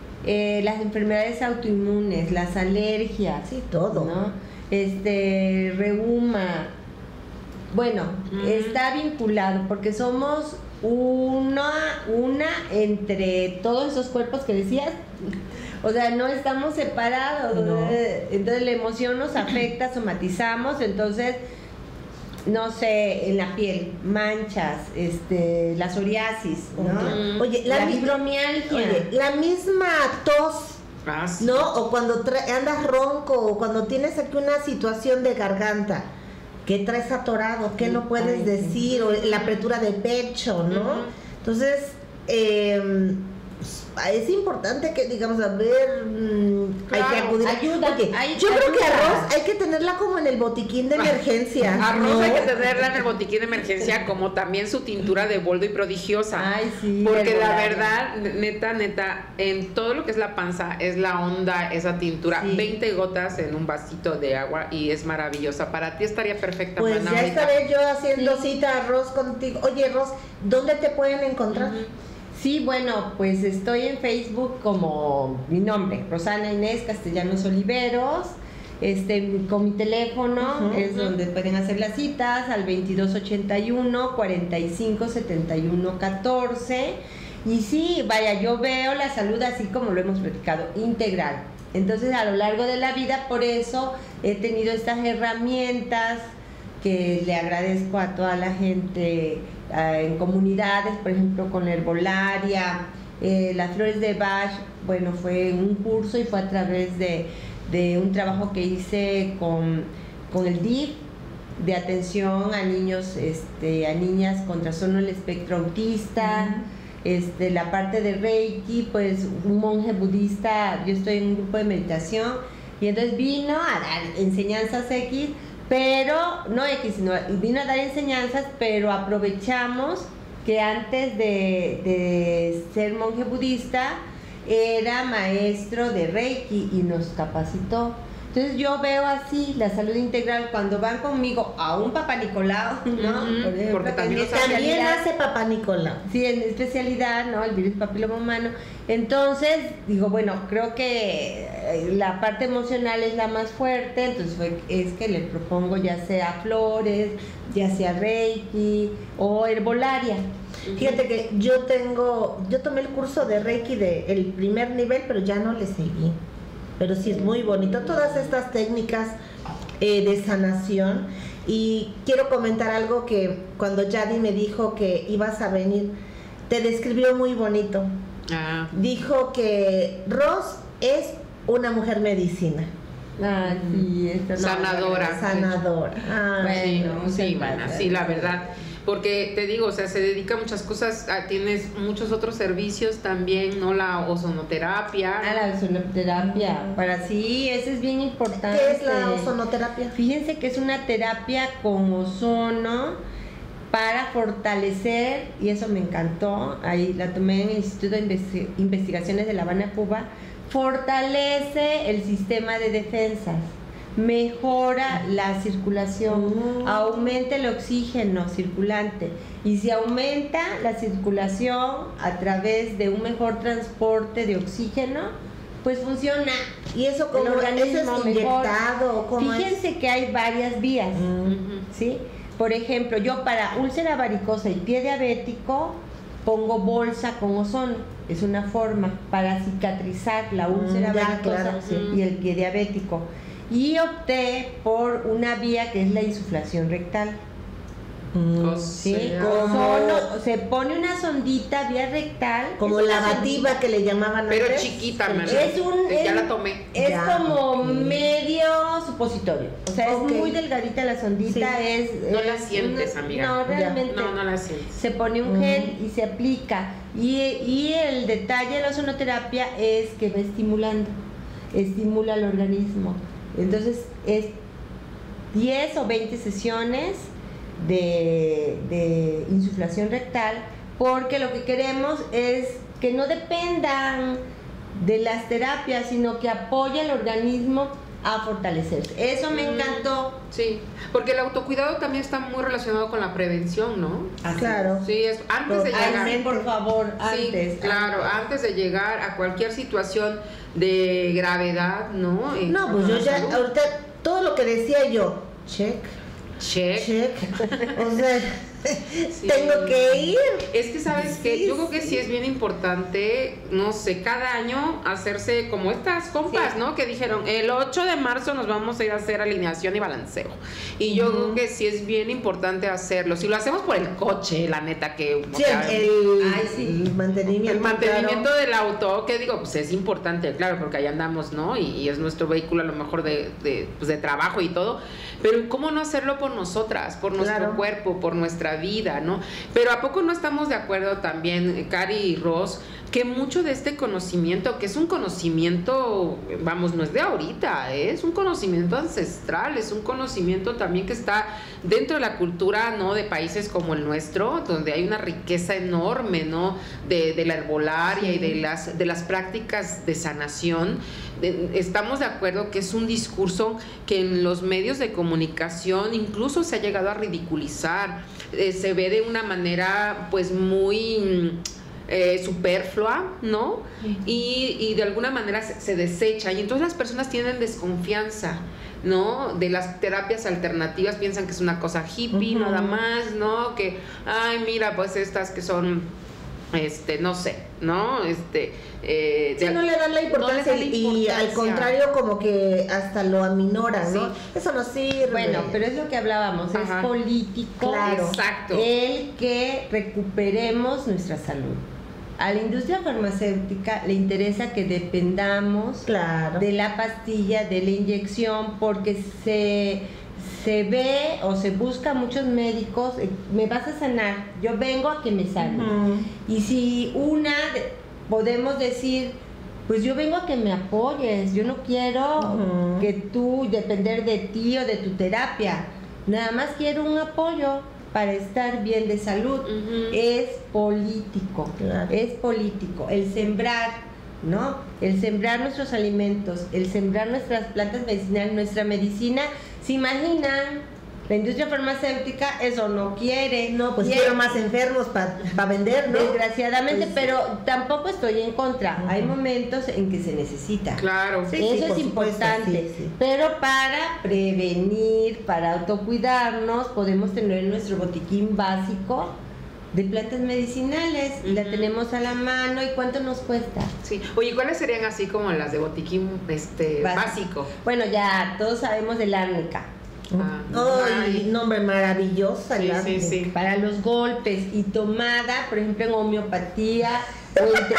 eh, las enfermedades autoinmunes, las alergias, sí, todo, ¿no? Este, reuma, bueno, uh-huh. está vinculado porque somos una, una entre todos esos cuerpos que decías, o sea, no estamos separados, no. Entonces la emoción nos afecta, somatizamos, entonces, no sé, en la piel, manchas, este, la psoriasis, ¿no? Oye, la, la fibromialgia, oye, la misma tos, ah, sí. ¿no? O cuando tra- andas ronco, o cuando tienes aquí una situación de garganta. ¿Qué traes atorado? ¿Qué no puedes Ay, decir? O la apertura de pecho, ¿no? Uh-huh. Entonces, eh, es importante que, digamos, a ver, claro, hay que acudir. Ayuda, okay. hay, Yo ayuda. creo que arroz hay que tenerla como en el botiquín de emergencia. Arroz ¿no? hay que tenerla en el botiquín de emergencia, como también su tintura de boldo y prodigiosa. Ay, sí. Porque la verdad, neta, neta, en todo lo que es la panza, es la onda, esa tintura. Sí. veinte gotas en un vasito de agua y es maravillosa. Para ti estaría perfecta. Pues ya estaré yo haciendo sí. cita arroz contigo. Oye, Ros, ¿dónde te pueden encontrar? Uh-huh. Sí, bueno, pues estoy en Facebook como mi nombre, Rosana Inés Castellanos Oliveros, Este, con mi teléfono, uh-huh, es uh-huh. donde pueden hacer las citas al veintidós ochenta y uno, cuarenta y cinco, setenta y uno, catorce. Y sí, vaya, yo veo la salud así como lo hemos platicado, integral. Entonces, a lo largo de la vida, por eso he tenido estas herramientas que le agradezco a toda la gente eh, en comunidades, por ejemplo, con la herbolaria, eh, las flores de Bach. Bueno, fue un curso y fue a través de de un trabajo que hice con, con el D I F de atención a niños, este, a niñas con trastorno del espectro autista. Uh-huh. Este, la parte de Reiki, pues un monje budista, yo estoy en un grupo de meditación y entonces vino a dar enseñanzas X, pero no X, sino vino a dar enseñanzas, pero aprovechamos que antes de, de ser monje budista era maestro de Reiki y nos capacitó. Entonces yo veo así la salud integral cuando van conmigo a un Papá Nicolau, ¿no? Uh-huh. Por ejemplo, porque también, también hace Papá Nicolau. Sí, en especialidad, ¿no? El virus papiloma humano. Entonces, digo, bueno, creo que la parte emocional es la más fuerte, entonces fue, es que le propongo ya sea flores, ya sea Reiki o herbolaria. Fíjate que yo tengo, yo tomé el curso de Reiki de el primer nivel, pero ya no le seguí. Pero sí es muy bonito, todas estas técnicas eh, de sanación. Y quiero comentar algo que cuando Yadi me dijo que ibas a venir, te describió muy bonito. Ah. Dijo que Ros es una mujer medicina. Ah, sí, esta no, sanadora. Sanadora. Ah, bueno, sí, bueno, sí, la verdad. Porque te digo, o sea, se dedica a muchas cosas, a, tienes muchos otros servicios también, ¿no? La ozonoterapia. Ah, la ozonoterapia. Para sí, eso es bien importante. ¿Qué es la ozonoterapia? Fíjense que es una terapia con ozono para fortalecer, y eso me encantó, ahí la tomé en el Instituto de Investi- Investigaciones de La Habana, Cuba, fortalece el sistema de defensas, mejora la circulación, uh-huh. aumenta el oxígeno circulante, y si aumenta la circulación a través de un mejor transporte de oxígeno, pues funciona. ¿Y eso como organismo es inyectado? ¿Cómo Fíjense es? que hay varias vías, uh-huh. ¿sí? Por ejemplo, yo para úlcera varicosa y pie diabético pongo bolsa con ozono. Es una forma para cicatrizar la úlcera mm, ya, varicosa claro, sí. y el pie diabético. Y opté por una vía que es la insuflación rectal. Mm, ¿sí? Como, Ozono, se pone una sondita vía rectal. Como lavativa que le llamaban pero antes. chiquita, sí. Es un, ya es, la tomé. Es ya, como okay. medio supositorio. O sea, okay. es muy delgadita la sondita. Sí. Es, no es la sientes, una, amiga. No, realmente. No, no la sientes. Se pone un gel uh-huh. y se aplica. Y, y el detalle de la ozonoterapia es que va estimulando. Estimula el organismo. Entonces, es diez o veinte sesiones de, de insuflación rectal, porque lo que queremos es que no dependan de las terapias, sino que apoye al organismo a fortalecerse. Eso me encantó. Sí, porque el autocuidado también está muy relacionado con la prevención, ¿no? Ah, claro. Sí, es antes de llegar. Ay, por favor, antes. Sí, claro, antes de llegar a cualquier situación de gravedad, ¿no? Y no, pues yo ya, salud. Ahorita, todo lo que decía yo, check. Check. Check. O sea, sí. Tengo que ir. Es que, ¿sabes sí, qué? Yo creo que sí es bien importante, no sé, cada año hacerse como estas compas, sí. ¿no? Que dijeron, el ocho de marzo nos vamos a ir a hacer alineación y balanceo. Y yo uh-huh. creo que sí es bien importante hacerlo. Si lo hacemos por el coche, la neta, que... Sí, sea, el, ay, sí. el mantenimiento. El mantenimiento claro. del auto, que digo, pues es importante, claro, porque ahí andamos, ¿no? Y, y es nuestro vehículo a lo mejor de, de, pues de trabajo y todo. Pero ¿cómo no hacerlo por nosotras, por nuestro claro. cuerpo, por nuestra vida, ¿no? Pero ¿a poco no estamos de acuerdo también, Cari y Ros, que mucho de este conocimiento, que es un conocimiento, vamos, no es de ahorita, ¿eh? Es un conocimiento ancestral, es un conocimiento también que está dentro de la cultura, ¿no? De países como el nuestro, donde hay una riqueza enorme, ¿no? De, de la herbolaria sí. y de las, de las prácticas de sanación. De, estamos de acuerdo que es un discurso que en los medios de comunicación incluso se ha llegado a ridiculizar, eh, se ve de una manera pues muy... Eh, superflua, ¿no? Uh-huh. Y, y de alguna manera se, se desecha y entonces las personas tienen desconfianza. ¿no? De las terapias alternativas, piensan que es una cosa hippie, uh-huh. nada más, ¿no? Que, ay, mira, pues estas que son, este, no sé, ¿no? Este, eh, sí, de, no le dan la importancia, no le dan la importancia. Y al contrario como que hasta lo aminora, ¿no? Sí. Eso no sirve. Bueno, pero es lo que hablábamos, Ajá. es político, claro. Exacto. el que recuperemos nuestra salud. A la industria farmacéutica le interesa que dependamos claro. de la pastilla, de la inyección, porque se, se ve o se busca muchos médicos, me vas a sanar, yo vengo a que me sane. Uh-huh. Y si una, podemos decir, pues yo vengo a que me apoyes, yo no quiero uh-huh. que tú depender de ti o de tu terapia, nada más quiero un apoyo para estar bien de salud. Uh-huh. Es político, claro. es político, el sembrar, ¿no? El sembrar nuestros alimentos, el sembrar nuestras plantas medicinales, nuestra medicina. ¿Se imaginan? La industria farmacéutica eso no quiere. No, pues quiero más enfermos para pa vender, ¿no? Desgraciadamente, pues, pero tampoco estoy en contra. Uh-huh. Hay momentos en que se necesita. Claro. Sí, eso sí, es importante. Supuesto, sí, sí. Pero para prevenir, para autocuidarnos, podemos tener nuestro botiquín básico de plantas medicinales. Uh-huh. La tenemos a la mano. ¿Y cuánto nos cuesta? Sí. Oye, ¿cuáles serían así como las de botiquín este, básico? básico? Bueno, ya todos sabemos del árnica. Ah, ¡ay! Oh, nombre maravilloso. Sí, sí, sí. Para los golpes y tomada, por ejemplo, en homeopatía. Ay,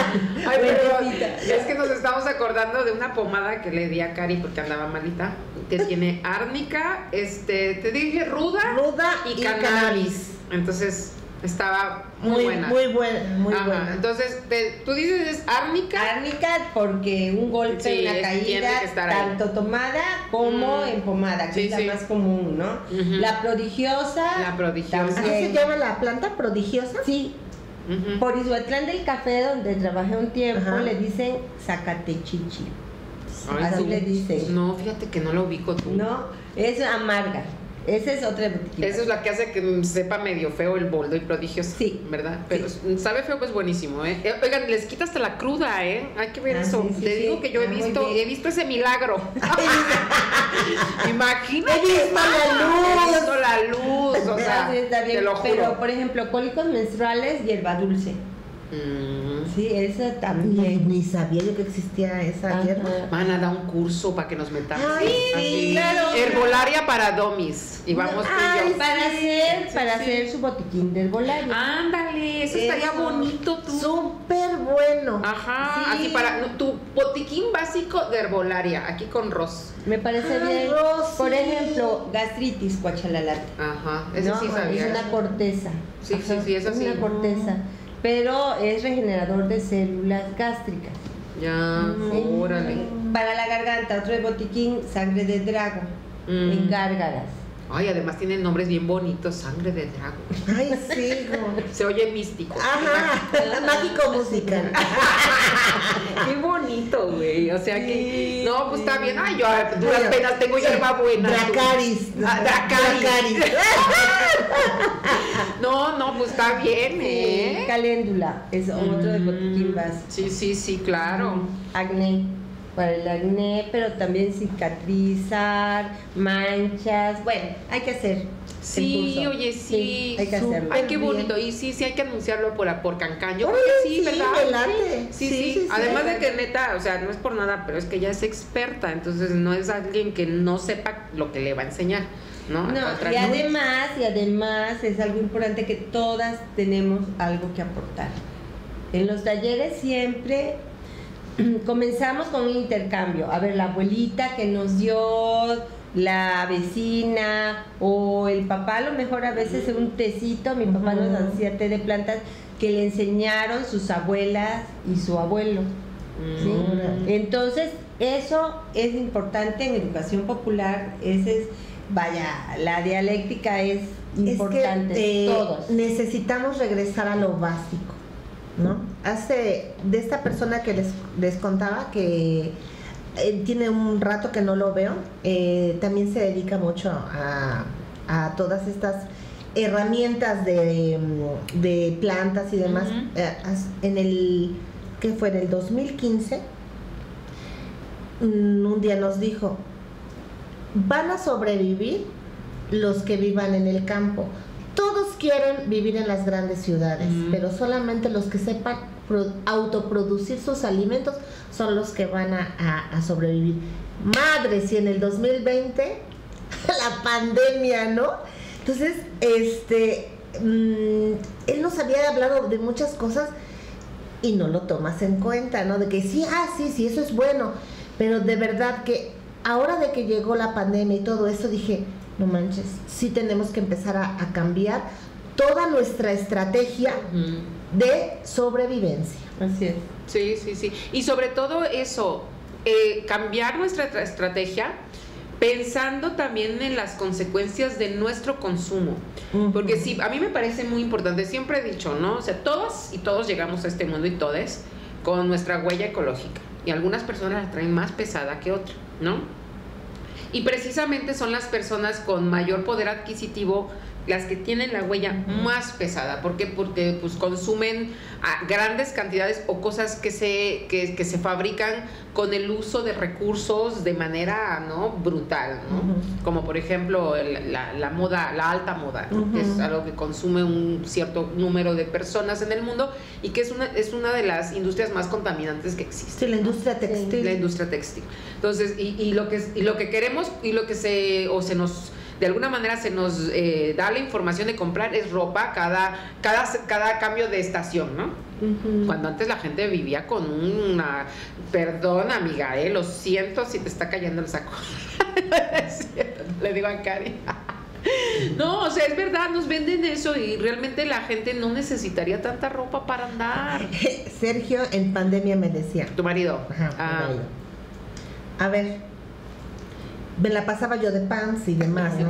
pero es que nos estamos acordando de una pomada que le di a Cari porque andaba malita, que tiene árnica, este, te dije ruda, ruda y, y cannabis. cannabis. Entonces estaba muy, muy buena. Muy buena, muy Ajá. buena. Entonces, te, tú dices es árnica. Árnica porque un golpe, sí, una caída, tanto ahí. Tomada como mm. en pomada, que sí, es la sí. más común, ¿no? Uh-huh. La prodigiosa. La prodigiosa. ¿Así se llama la planta prodigiosa? Sí. Uh-huh. Por Izuatlán del Café, donde trabajé un tiempo, uh-huh. le dicen zacatechichi. Ay, así no, le dicen. No, fíjate que no lo ubico tú. No, es amarga. Esa es otra botiquita. Esa es la que hace que sepa medio feo el boldo y prodigioso. Sí. ¿Verdad? Pero sí. sabe feo, pues buenísimo, ¿eh? Oigan, les quita hasta la cruda, ¿eh? Hay que ver ah, eso. Sí, sí, Te sí. digo que yo he visto, he visto ese milagro. Imagínate. He visto la luz. He visto la luz. O sea, sí, está bien, te lo juro. Pero, por ejemplo, cólicos menstruales, hierba dulce. Mm. Sí, esa también. Ni, ni sabía yo que existía esa hierba. Van a dar un curso para que nos metamos. Ay, sí, claro. Herbolaria para domis. Y vamos tú y yo. Para hacer, sí, para sí. hacer su botiquín de herbolaria. Ándale, eso, eso estaría bonito tú. Súper bueno. Ajá, sí. Así para tu botiquín básico de herbolaria, aquí con Ros. Me parece Ay, bien. Ros, Por sí. ejemplo, gastritis cuachalalate. Ajá, eso no, sí sabía. Es una corteza. Sí, Ajá, sí, sí, eso es sí. Es una corteza. Pero es regenerador de células gástricas. Ya, sí. Órale. Para la garganta, otro de botiquín, sangre de drago, mm. en gárgaras. Ay, además tienen nombres bien bonitos, sangre de drago. Ay, sí. Se oye místico. Ajá, mágico musical. Qué bonito, güey. O sea que, no, pues está bien. Ay, yo a duras bueno, penas tengo hierba buena. Dracaris. Ah, Dracaris. Dracaris. No, no, pues está bien, ¿eh? Sí, caléndula, es otro de botiquín básico. Sí, sí, sí, claro. Acné, para el acné, pero también cicatrizar, manchas, bueno, hay que hacer. Sí, oye, sí, sí, hay que hacerlo. Ay, qué bonito. Y sí, sí hay que anunciarlo por, por Cancán. Yo creo que sí, sí, ¿verdad? Me late. Sí, sí, sí, sí. Además sí, de que neta, o sea, no es por nada, pero es que ella es experta, entonces no es alguien que no sepa lo que le va a enseñar. No, no y además, y además es algo importante que todas tenemos algo que aportar. En los talleres siempre comenzamos con un intercambio. A ver, la abuelita que nos dio, la vecina o el papá, a lo mejor a veces un tecito, mi papá uh-huh. nos hacía té de plantas que le enseñaron sus abuelas y su abuelo. Uh-huh. ¿Sí? Entonces, eso es importante en educación popular, ese es vaya, la dialéctica es importante. Es que, eh, todos necesitamos regresar a lo básico, ¿no? Hace de esta persona que les, les contaba que eh, tiene un rato que no lo veo, eh, también se dedica mucho a, a todas estas herramientas de, de plantas y demás. Uh-huh. eh, en el ¿qué fue? En el dos mil quince un día nos dijo: van a sobrevivir los que vivan en el campo. Todos quieren vivir en las grandes ciudades, mm. pero solamente los que sepan pro- autoproducir sus alimentos son los que van a, a, a sobrevivir. Madre, si en el dos mil veinte la pandemia, ¿no? Entonces, este, mmm, él nos había hablado de muchas cosas y no lo tomas en cuenta, ¿no? De que sí, ah, sí, sí, eso es bueno, pero de verdad que ahora de que llegó la pandemia y todo eso, dije, no manches, sí tenemos que empezar a, a cambiar toda nuestra estrategia uh-huh. de sobrevivencia. Así es. Sí, sí, sí. Y sobre todo eso, eh, cambiar nuestra estrategia pensando también en las consecuencias de nuestro consumo. Uh-huh. Porque sí, a mí me parece muy importante, siempre he dicho, ¿no? O sea, todos y todos llegamos a este mundo y todes con nuestra huella ecológica. Y algunas personas la traen más pesada que otras, ¿no? Y precisamente son las personas con mayor poder adquisitivo las que tienen la huella uh-huh. más pesada. ¿Por qué? Porque pues consumen a grandes cantidades o cosas que se, que, que se fabrican con el uso de recursos de manera, ¿no?, brutal, ¿no? Uh-huh. Como por ejemplo el, la, la moda, la alta moda, ¿no? Uh-huh. Que es algo que consume un cierto número de personas en el mundo y que es una, es una de las industrias más contaminantes que existe. Sí, la industria textil. La industria textil. Entonces, y, y lo que y lo que queremos y lo que se o se nos de alguna manera se nos eh, da la información de comprar es ropa cada, cada, cada cambio de estación, ¿no? Uh-huh. Cuando antes la gente vivía con una... Perdón, amiga, eh, lo siento si te está cayendo el saco. Le digo a Cari. No, o sea, es verdad, nos venden eso y realmente la gente no necesitaría tanta ropa para andar. Sergio en pandemia me decía. ¿Tu marido? Ajá, ah. marido. A ver... me la pasaba yo de pants y demás, ¿no?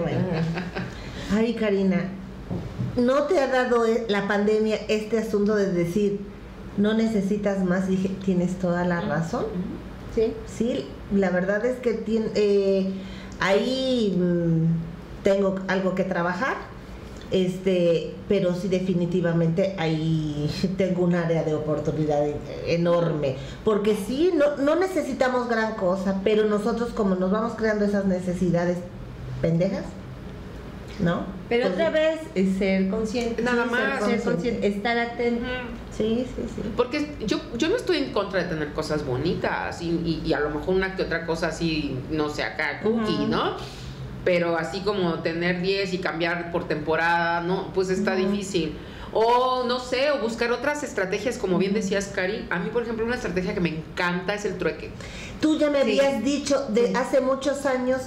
Ay, Karina, ¿no te ha dado la pandemia este asunto de decir, no necesitas más? Y dije, tienes toda la razón. Sí, sí, la verdad es que tiene, eh, ahí mmm, tengo algo que trabajar, este, pero sí definitivamente ahí tengo un área de oportunidad enorme, porque sí, no, no necesitamos gran cosa, pero nosotros como nos vamos creando esas necesidades pendejas, ¿no? Pero pues, otra vez es ser consciente, nada sí, más, ser consciente, estar atento. Uh-huh. Sí, sí, sí. Porque yo, yo no estoy en contra de tener cosas bonitas y, y, y a lo mejor una que otra cosa así, no sé, acá cookie, uh-huh. ¿no? Pero así como tener diez y cambiar por temporada, no, pues está uh-huh. difícil. O no sé, o buscar otras estrategias, como bien decías, Cari. A mí, por ejemplo, una estrategia que me encanta es el trueque. Tú ya me sí. habías dicho de sí. hace muchos años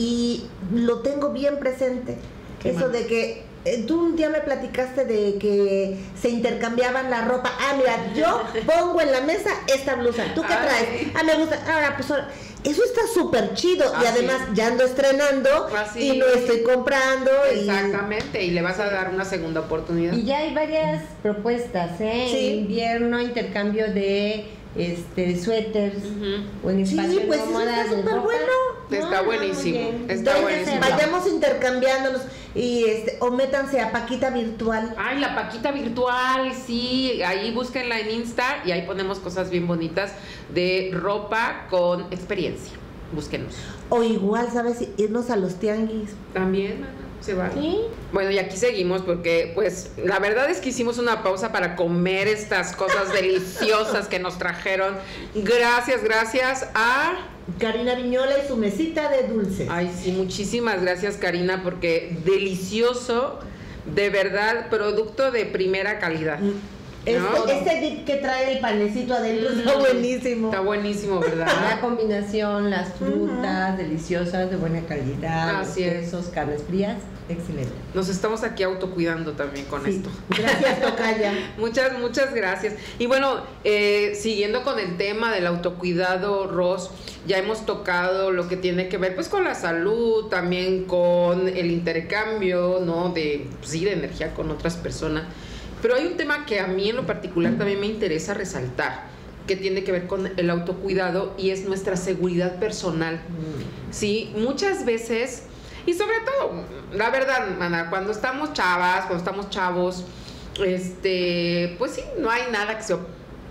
y lo tengo bien presente. Eso mal. De que eh, tú un día me platicaste de que se intercambiaban la ropa. Ah, mira, yo pongo en la mesa esta blusa. ¿Tú qué Ay. traes? Ah, me gusta. Ahora, pues ahora. Eso está súper chido. Así. Y además ya ando estrenando Así. y no estoy comprando. Exactamente, y... y le vas a dar una segunda oportunidad. Y ya hay varias propuestas, ¿eh? Sí. En invierno, intercambio de este suéteres uh-huh. o en espacio sí, pues eso está súper bueno. Está no, buenísimo. No, está buenísimo. Vayamos intercambiándonos y este o métanse a Paquita Virtual. Ay, la Paquita Virtual, sí, ahí búsquenla en Insta y ahí ponemos cosas bien bonitas de ropa con experiencia. Búsquenos. O igual, ¿sabes? Irnos a los tianguis. También, Ana, se va. Sí. Bueno, y aquí seguimos porque, pues, la verdad es que hicimos una pausa para comer estas cosas deliciosas que nos trajeron. Gracias, gracias a... Karina Viñola y su mesita de dulces. Ay, sí, muchísimas gracias, Karina, porque delicioso, de verdad, producto de primera calidad. ¿No? Este, este dip que trae el panecito adentro mm, está buenísimo. Está buenísimo, ¿verdad? La combinación, las frutas uh-huh. deliciosas, de buena calidad, Así los quesos, carnes frías, excelente. Nos estamos aquí autocuidando también con sí. esto. Gracias, Tocaya. muchas, muchas gracias. Y bueno, eh, siguiendo con el tema del autocuidado, Ros, ya hemos tocado lo que tiene que ver pues con la salud, también con el intercambio, ¿no? De, pues, sí, de energía con otras personas. Pero hay un tema que a mí en lo particular también me interesa resaltar, que tiene que ver con el autocuidado y es nuestra seguridad personal. Mm. Sí, muchas veces, y sobre todo, la verdad, Ana, cuando estamos chavas, cuando estamos chavos, este, pues sí, no hay nada que se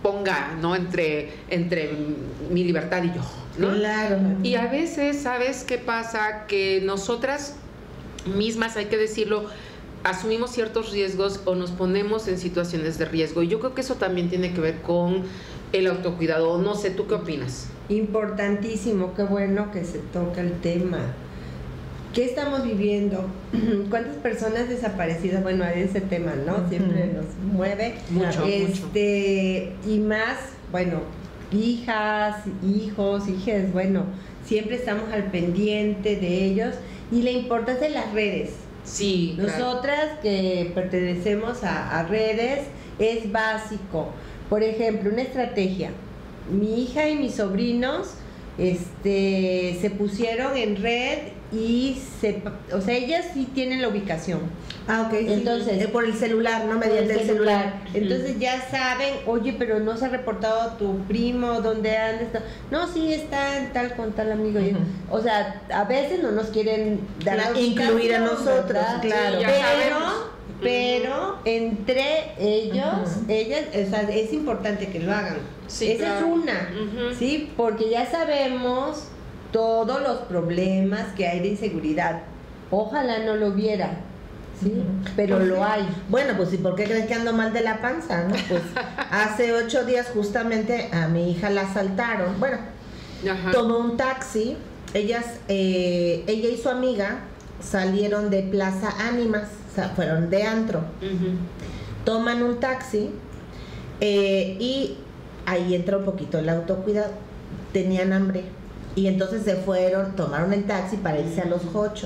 ponga, ¿no? Entre, entre mi libertad y yo, ¿no? Claro. Y a veces, ¿sabes qué pasa? Que nosotras mismas, hay que decirlo, asumimos ciertos riesgos o nos ponemos en situaciones de riesgo. Y yo creo que eso también tiene que ver con el autocuidado. No sé, ¿tú qué opinas? Importantísimo, qué bueno que se toca el tema. ¿Qué estamos viviendo? ¿Cuántas personas desaparecidas? Bueno, hay ese tema, ¿no? Uh-huh. Siempre nos mueve. Mucho, este, mucho. Y más, bueno, hijas, hijos, hijas, bueno, siempre estamos al pendiente de ellos. Y la importancia de las redes. Sí. Nosotras claro. que pertenecemos a, a redes, es básico. Por ejemplo, una estrategia. Mi hija y mis sobrinos este, se pusieron en red y se, o sea, ellas sí tienen la ubicación. Ah, ok. Entonces, sí. por el celular, ¿no? Mediante el celular. celular. Entonces ya saben, oye, pero no se ha reportado tu primo, ¿dónde anda? No, sí, está en tal con tal amigo. Uh-huh. O sea, a veces no nos quieren dar claro, incluir a nosotros, ¿verdad? Claro. Sí, pero... Pero entre ellos, uh-huh. ellas, o sea, es importante que lo hagan. Sí, Esa claro. es una, uh-huh. ¿sí? Porque ya sabemos todos los problemas que hay de inseguridad. Ojalá no lo viera, ¿sí? Uh-huh. Pero pues lo sí. hay. Bueno, pues ¿y por qué crees que ando mal de la panza? ¿No? Pues hace ocho días justamente a mi hija la asaltaron. Bueno, uh-huh. tomó un taxi. Ellas, eh, ella y su amiga salieron de Plaza Ánimas. O sea, fueron de antro, uh-huh. toman un taxi eh, y ahí entra un poquito el autocuidado. Tenían hambre y entonces se fueron, tomaron el taxi para irse a Los Jochos.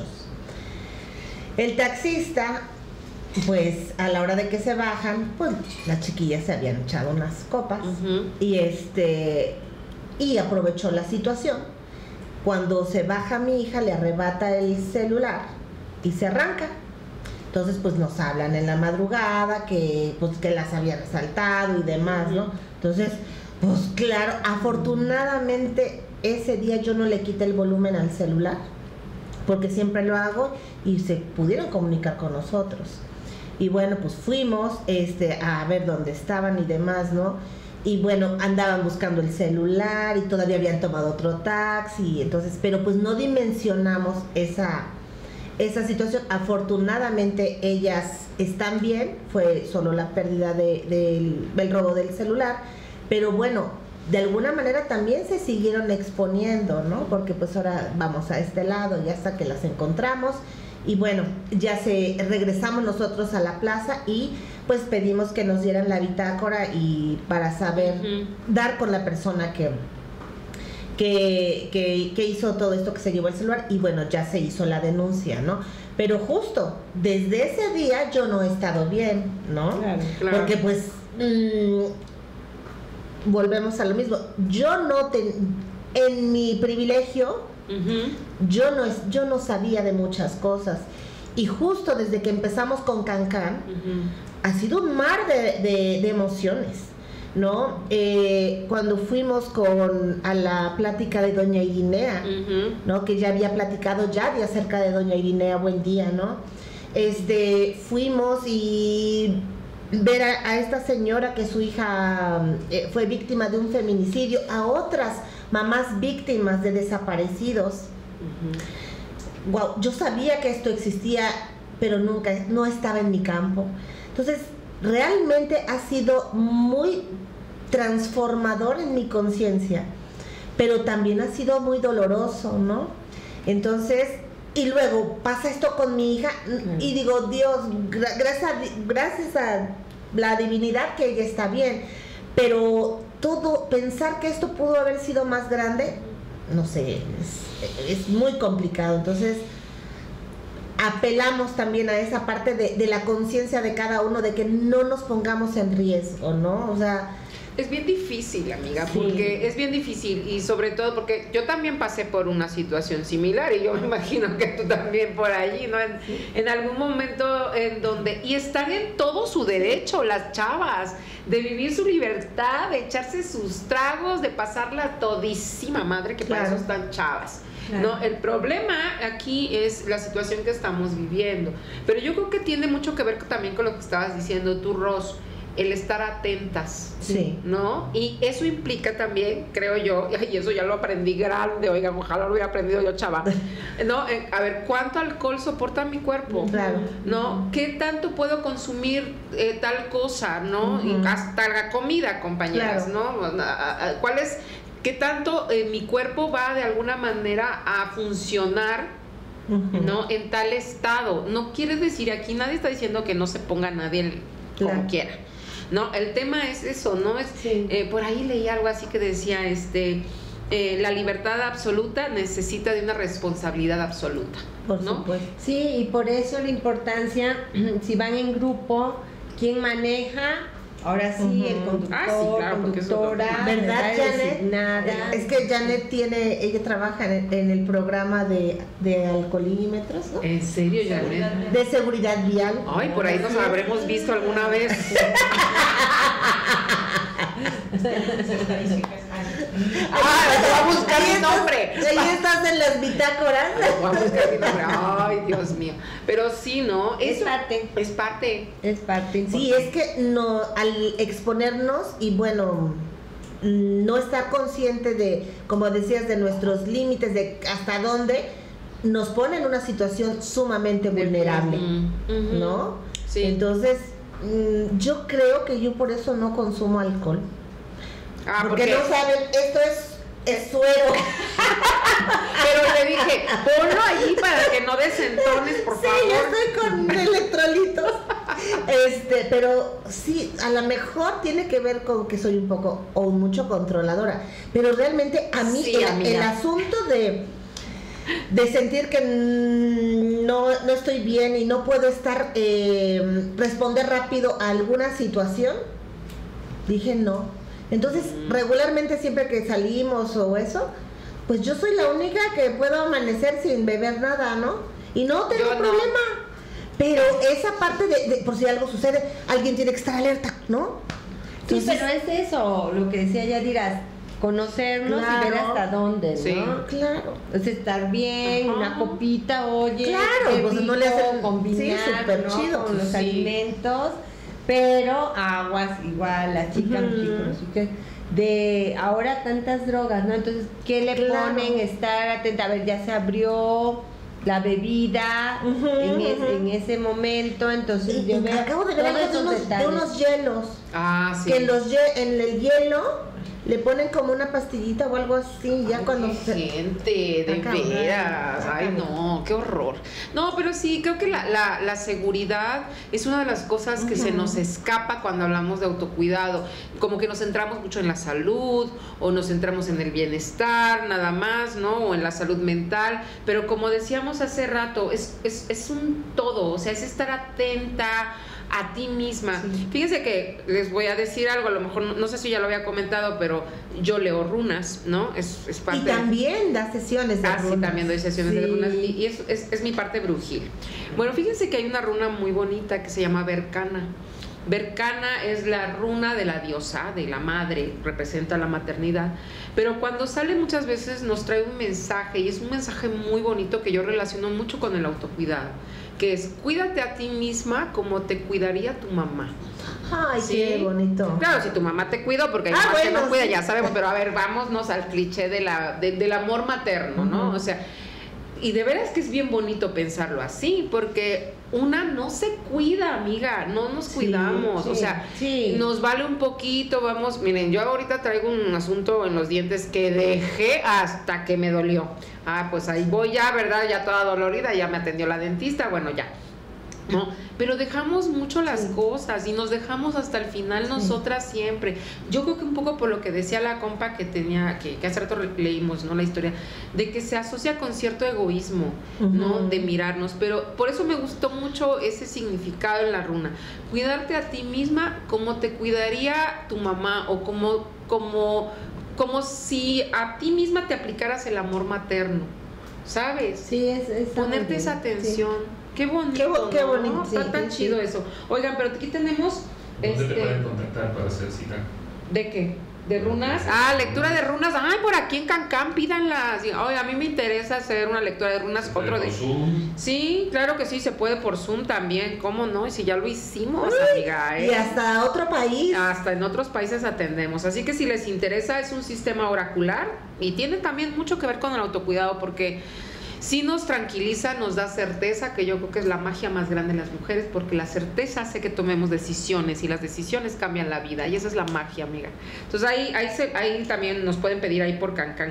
El taxista, pues a la hora de que se bajan, pues las chiquillas se habían echado unas copas uh-huh. y este y aprovechó la situación. Cuando se baja mi hija, le arrebata el celular y se arranca. Entonces, pues nos hablan en la madrugada que, pues, que las habían asaltado y demás, ¿no? Entonces, pues claro, afortunadamente ese día yo no le quité el volumen al celular, porque siempre lo hago y se pudieron comunicar con nosotros. Y bueno, pues fuimos este, a ver dónde estaban y demás, ¿no? Y bueno, andaban buscando el celular y todavía habían tomado otro taxi, entonces, pero pues no dimensionamos esa... esa situación. Afortunadamente ellas están bien, fue solo la pérdida de, de, del robo del celular, pero bueno, de alguna manera también se siguieron exponiendo, ¿no? Porque pues ahora vamos a este lado y hasta que las encontramos y bueno, ya se regresamos nosotros a la plaza y pues pedimos que nos dieran la bitácora y para saber uh-huh. dar con la persona que Que, que, que hizo todo esto, que se llevó el celular y bueno, ya se hizo la denuncia, ¿no? Pero justo desde ese día yo no he estado bien, ¿no? Claro, claro. Porque pues mmm, volvemos a lo mismo. Yo no te, en mi privilegio, uh-huh. yo no yo no sabía de muchas cosas y justo desde que empezamos con Cancan uh-huh. ha sido un mar de, de, de emociones. ¿No? Eh, cuando fuimos con a la plática de doña Irinea, uh-huh. ¿no? Que ya había platicado ya de acerca de doña Irinea, buen día, ¿no? Este, fuimos y ver a, a esta señora que su hija eh, fue víctima de un feminicidio, a otras mamás víctimas de desaparecidos. Uh-huh. Wow, yo sabía que esto existía, pero nunca, no estaba en mi campo. Entonces, realmente ha sido muy transformador en mi conciencia, pero también ha sido muy doloroso, ¿no? Entonces, y luego pasa esto con mi hija mm. y digo, Dios, gra- gracias, a, gracias a la divinidad que ella está bien, pero todo, pensar que esto pudo haber sido más grande, no sé, es, es muy complicado. Entonces, apelamos también a esa parte de, de la conciencia de cada uno, de que no nos pongamos en riesgo, ¿no? O sea, es bien difícil, amiga, sí. porque es bien difícil y sobre todo porque yo también pasé por una situación similar y yo me imagino que tú también por allí, ¿no? En, sí. en algún momento en donde, y están en todo su derecho las chavas, de vivir su libertad, de echarse sus tragos, de pasarla todísima madre, que claro. para eso están chavas. Claro. No, el problema aquí es la situación que estamos viviendo, pero yo creo que tiene mucho que ver también con lo que estabas diciendo tú, Ros. el estar atentas, sí, ¿no? Y eso implica también, creo yo, y eso ya lo aprendí grande, oigan, ojalá lo hubiera aprendido yo, chava, ¿no? Eh, a ver, ¿cuánto alcohol soporta mi cuerpo? claro, ¿No? ¿Qué tanto puedo consumir eh, tal cosa, ¿no? Uh-huh. Y hasta la comida, compañeras, Claro. ¿no? ¿Cuál es, qué tanto eh, mi cuerpo va de alguna manera a funcionar, uh-huh, ¿no? En tal estado? No quiere decir, aquí nadie está diciendo que no se ponga nadie el, como Claro. quiera, ¿no? El tema es eso, ¿no? Es, Sí. eh, por ahí leí algo así que decía, este, eh, la libertad absoluta necesita de una responsabilidad absoluta, por ¿no? supuesto. Sí, y por eso la importancia, si van en grupo, ¿quién maneja? Ahora sí, Ujú. el conductor, Ah, sí, claro, porque eso- conductora, ¿Verdad, Janet? designada. Es que Janet tiene, ella trabaja en, en el programa de, de alcoholímetros, ¿no? ¿En serio, Janet? De seguridad vial. Ay, por ahí nos habremos visto alguna vez. ¡Ah, te va a buscar mi nombre! Ahí estás en las bitácoras. Voy a buscar mi nombre. Ay, Dios mío. Pero sí, ¿no? Es Eso parte. es parte. Es parte Sí, es que no, al exponernos y bueno, mm, no estar consciente de, como decías, de nuestros límites, de hasta dónde nos pone en una situación sumamente vulnerable, Ujú. ¿no? Sí. Entonces, mm, yo creo que yo por eso no consumo alcohol. Ah, porque, porque no saben, esto es, es suero. Pero le dije, ponlo allí para que no desentones, por Sí, favor. yo estoy con electrolitos. Este, pero sí, a lo mejor tiene que ver con que soy un poco o mucho controladora. Pero realmente a mí Sí, el, amiga. el asunto de, de sentir que mm, no, no estoy bien y no puedo estar eh, responder rápido a alguna situación, dije no. Entonces, Mm. regularmente siempre que salimos o eso, pues yo soy la única que puedo amanecer sin beber nada, ¿no? Y no tengo Yo no. problema. Pero esa parte de, de, por si algo sucede, alguien tiene que estar alerta, ¿no? Sí, Entonces, pero es eso, lo que decía Yadira, conocernos y ver Claro. hasta dónde, ¿no? Sí. claro. Es estar bien, Ajá. una copita, oye, Claro, qué pues no le rico hacen- combinar, sí, súper ¿no? chido, con los sí. alimentos, pero aguas igual, las chicas, Ujú. los chicos, los chicos, de ahora tantas drogas, ¿no? Entonces, ¿qué le Claro. ponen? Estar atenta, a ver, ya se abrió la bebida Ujú, en, es- ujú. en ese momento, entonces Y- yo y veo acabo de ver todos algo de esos unos, de detalles. unos hielos. Ah, sí. Que en, los, hie- en el hielo le ponen como una pastillita o algo así, ya Ay, cuando qué se... gente, de Está cabrón, veras. está Ay, cabrón. no, qué horror. No, pero sí, creo que la, la, la seguridad es una de las cosas que se Ujú. nos escapa cuando hablamos de autocuidado. Como que nos centramos mucho en la salud o nos centramos en el bienestar, nada más, ¿no? O en la salud mental. Pero como decíamos hace rato, es, es, es un todo, o sea, es estar atenta a ti misma. Sí. Fíjense que les voy a decir algo, a lo mejor no, no sé si ya lo había comentado, pero yo leo runas, ¿no? Es, es parte Y también da sesiones de Ah, sí, runas. también doy sesiones de Sí. runas y, y es, es, es mi parte brujil. Bueno, fíjense que hay una runa muy bonita que se llama Berkana. Berkana es la runa de la diosa, de la madre, representa la maternidad, pero cuando sale muchas veces nos trae un mensaje y es un mensaje muy bonito que yo relaciono mucho con el autocuidado, que es cuídate a ti misma como te cuidaría tu mamá. Ay, Sí. qué bonito. Claro, si tu mamá te cuidó, porque hay Ah, mamás que bueno, no cuida, sí. ya sabemos, pero a ver, vámonos al cliché de la, de- del amor materno, ¿no? Ujú. O sea, y de veras que es bien bonito pensarlo así, porque una no se cuida, amiga, no nos Sí, cuidamos, sí, o sea, sí. nos vale un poquito, vamos, miren, yo ahorita traigo un asunto en los dientes que dejé hasta que me dolió. Ah, pues ahí voy ya, ¿verdad? Ya toda dolorida, ya me atendió la dentista, bueno, ya. ¿No? Pero dejamos mucho las Sí. cosas y nos dejamos hasta el final nosotras siempre. Yo creo que un poco por lo que decía la compa que tenía, que, que hace rato leímos, ¿no? La historia, de que se asocia con cierto egoísmo, ¿no? Ujú. De mirarnos. Pero por eso me gustó mucho ese significado en la runa. Cuidarte a ti misma como te cuidaría tu mamá o como, como, como si a ti misma te aplicaras el amor materno, ¿sabes? Sí, es, es Ponerte esa atención. Qué bonito. Qué bo- qué ¿no? bonito, Está sí, tan sí, chido sí. eso. Oigan, pero aquí tenemos. ¿Dónde te pueden Este, contactar para hacer cita? ¿De qué? ¿De runas? Ah, lectura de runas. Ay, por aquí en Cancán pídanlas. Oye, a mí me interesa hacer una lectura de runas. Otro de Zoom. Sí, claro que sí, se puede por Zoom también. ¿Cómo no? Y si ya lo hicimos, Uy, amiga. ¿eh? Y hasta otro país. Hasta en otros países atendemos. Así que si les interesa, es un sistema oracular y tiene también mucho que ver con el autocuidado, porque sí nos tranquiliza, nos da certeza, que yo creo que es la magia más grande de las mujeres, porque la certeza hace que tomemos decisiones y las decisiones cambian la vida, y esa es la magia, amiga. Entonces ahí, ahí, se, ahí también nos pueden pedir ahí por Cancán.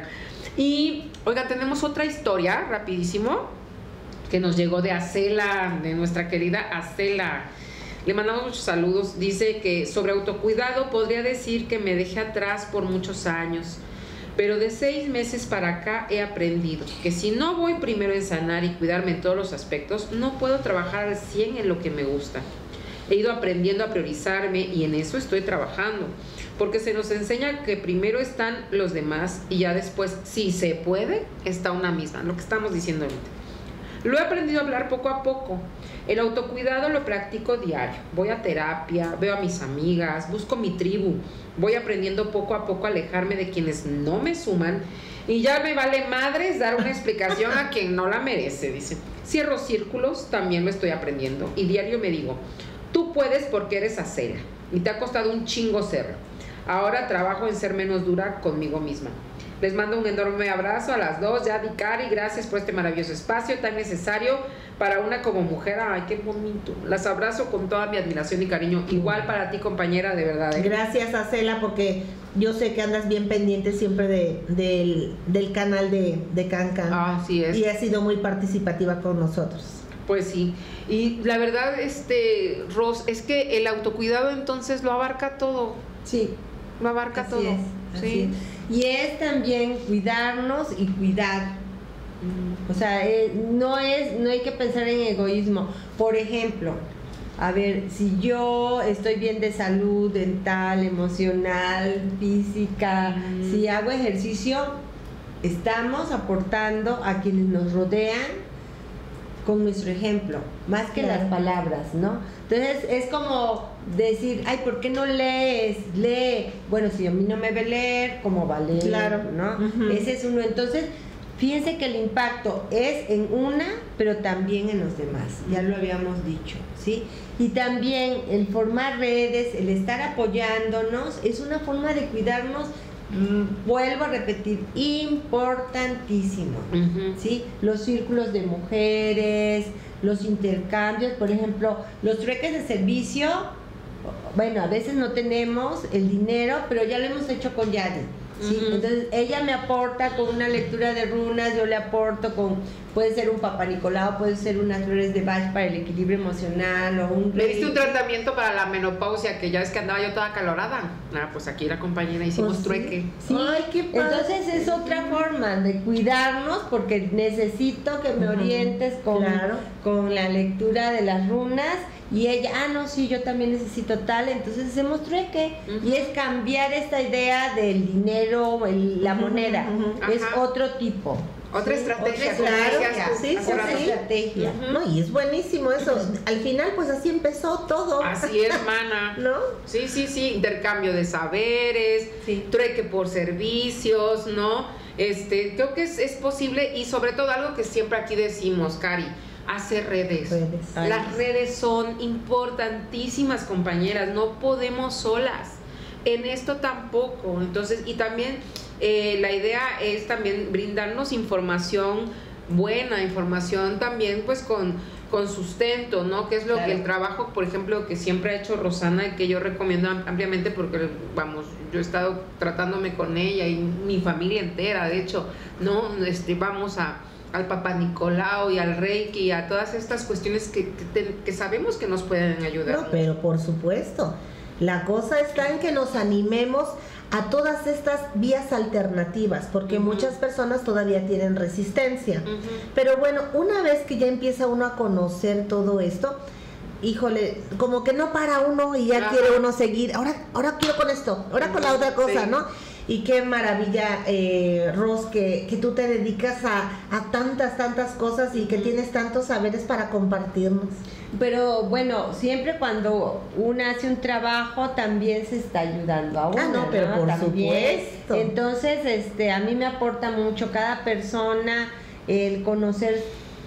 Y oiga, tenemos otra historia, rapidísimo, que nos llegó de Acela, de nuestra querida Acela. Le mandamos muchos saludos. Dice que sobre autocuidado podría decir que me dejé atrás por muchos años, pero de seis meses para acá he aprendido que si no voy primero en sanar y cuidarme en todos los aspectos, no puedo trabajar al cien en lo que me gusta. He ido aprendiendo a priorizarme y en eso estoy trabajando, porque se nos enseña que primero están los demás y ya después, si se puede, está una misma, lo que estamos diciendo ahorita. Lo he aprendido a hablar poco a poco. El autocuidado lo practico diario. Voy a terapia, veo a mis amigas, busco mi tribu. Voy aprendiendo poco a poco a alejarme de quienes no me suman y ya me vale madres dar una explicación a quien no la merece, dice. Cierro círculos, también lo estoy aprendiendo y diario me digo, tú puedes porque eres Acela y te ha costado un chingo serlo. Ahora trabajo en ser menos dura conmigo misma. Les mando un enorme abrazo a las dos, Yadi, Cari, gracias por este maravilloso espacio tan necesario para una como mujer. Ay, qué bonito. Las abrazo con toda mi admiración y cariño. Igual para ti, compañera, de verdad. ¿eh? Gracias, Acela, porque yo sé que andas bien pendiente siempre de, del, del canal de, de Cancán. Ah, sí es. Y has sido muy participativa con nosotros. Pues sí. Y la verdad, este, Ros, es que el autocuidado entonces lo abarca todo. Sí. Lo abarca así todo. Es, así sí. es. Y es también cuidarnos y cuidar. O sea, eh, no es, no hay que pensar en egoísmo. Por ejemplo, a ver, si yo estoy bien de salud dental, emocional, física, mm. si hago ejercicio, estamos aportando a quienes nos rodean con nuestro ejemplo, más que claro. las palabras, ¿no? Entonces es como decir, ay, ¿por qué no lees? Lee. Bueno, si a mí no me ve leer, ¿cómo va a leer? Claro. ¿No? Uh-huh. Ese es uno. Entonces, fíjense que el impacto es en una, pero también en los demás. Ya lo habíamos dicho, ¿sí? Y también el formar redes, el estar apoyándonos, es una forma de cuidarnos. Mm, vuelvo a repetir, importantísimo, uh-huh. ¿sí? Los círculos de mujeres, los intercambios, por ejemplo, los trueques de servicio. Bueno, a veces no tenemos el dinero, pero ya lo hemos hecho con Yadi, ¿sí? Uh-huh. Entonces ella me aporta con una lectura de runas, yo le aporto con, puede ser un Papá Nicolau, puede ser unas flores de Bach para el equilibrio emocional o un... Le diste un tratamiento para la menopausia, que ya es que andaba yo toda calorada. Ah, pues aquí la compañera hicimos pues trueque. Sí, sí. Ay, qué padre. Entonces es otra forma de cuidarnos, porque necesito que me orientes con, claro. con la lectura de las runas. Y ella, ah, no, sí, yo también necesito tal, entonces hacemos trueque. Uh-huh. Y es cambiar esta idea del dinero, el, la moneda. Uh-huh. Es Ajá. otro tipo. Otra sí, estrategia, otra, claro, sí, sí, otra sí. estrategia. Uh-huh. No, y es buenísimo eso. Al final, pues así empezó todo. Así es, mana. ¿No? Sí, sí, sí. Intercambio de saberes, sí. trueque por servicios, ¿no? Este, creo que es, es posible, y sobre todo algo que siempre aquí decimos, Cari, hacer redes. redes. Las redes son importantísimas, compañeras. No podemos solas. En esto tampoco. Entonces, y también eh, la idea es también brindarnos información buena, información también pues con, con sustento, ¿no? Que es lo claro. que el trabajo, por ejemplo, que siempre ha hecho Rosana y que yo recomiendo ampliamente, porque vamos, yo he estado tratándome con ella y mi familia entera, de hecho, ¿no? Este, vamos a al Papá Nicolau y al Reiki y a todas estas cuestiones que, que, que sabemos que nos pueden ayudar. No, pero por supuesto, la cosa está en que nos animemos a todas estas vías alternativas, porque uh-huh. muchas personas todavía tienen resistencia. Uh-huh. Pero bueno, una vez que ya empieza uno a conocer todo esto, híjole, como que no para uno y ya Ajá. quiere uno seguir, ahora, ahora quiero con esto, ahora con la otra cosa, sí. ¿no? Y qué maravilla, eh, Ros, que, que tú te dedicas a, a tantas, tantas cosas y que tienes tantos saberes para compartirnos. Pero bueno, siempre cuando una hace un trabajo también se está ayudando a una. Ah, no, pero ¿no? por También. supuesto. Entonces, este, a mí me aporta mucho cada persona el conocer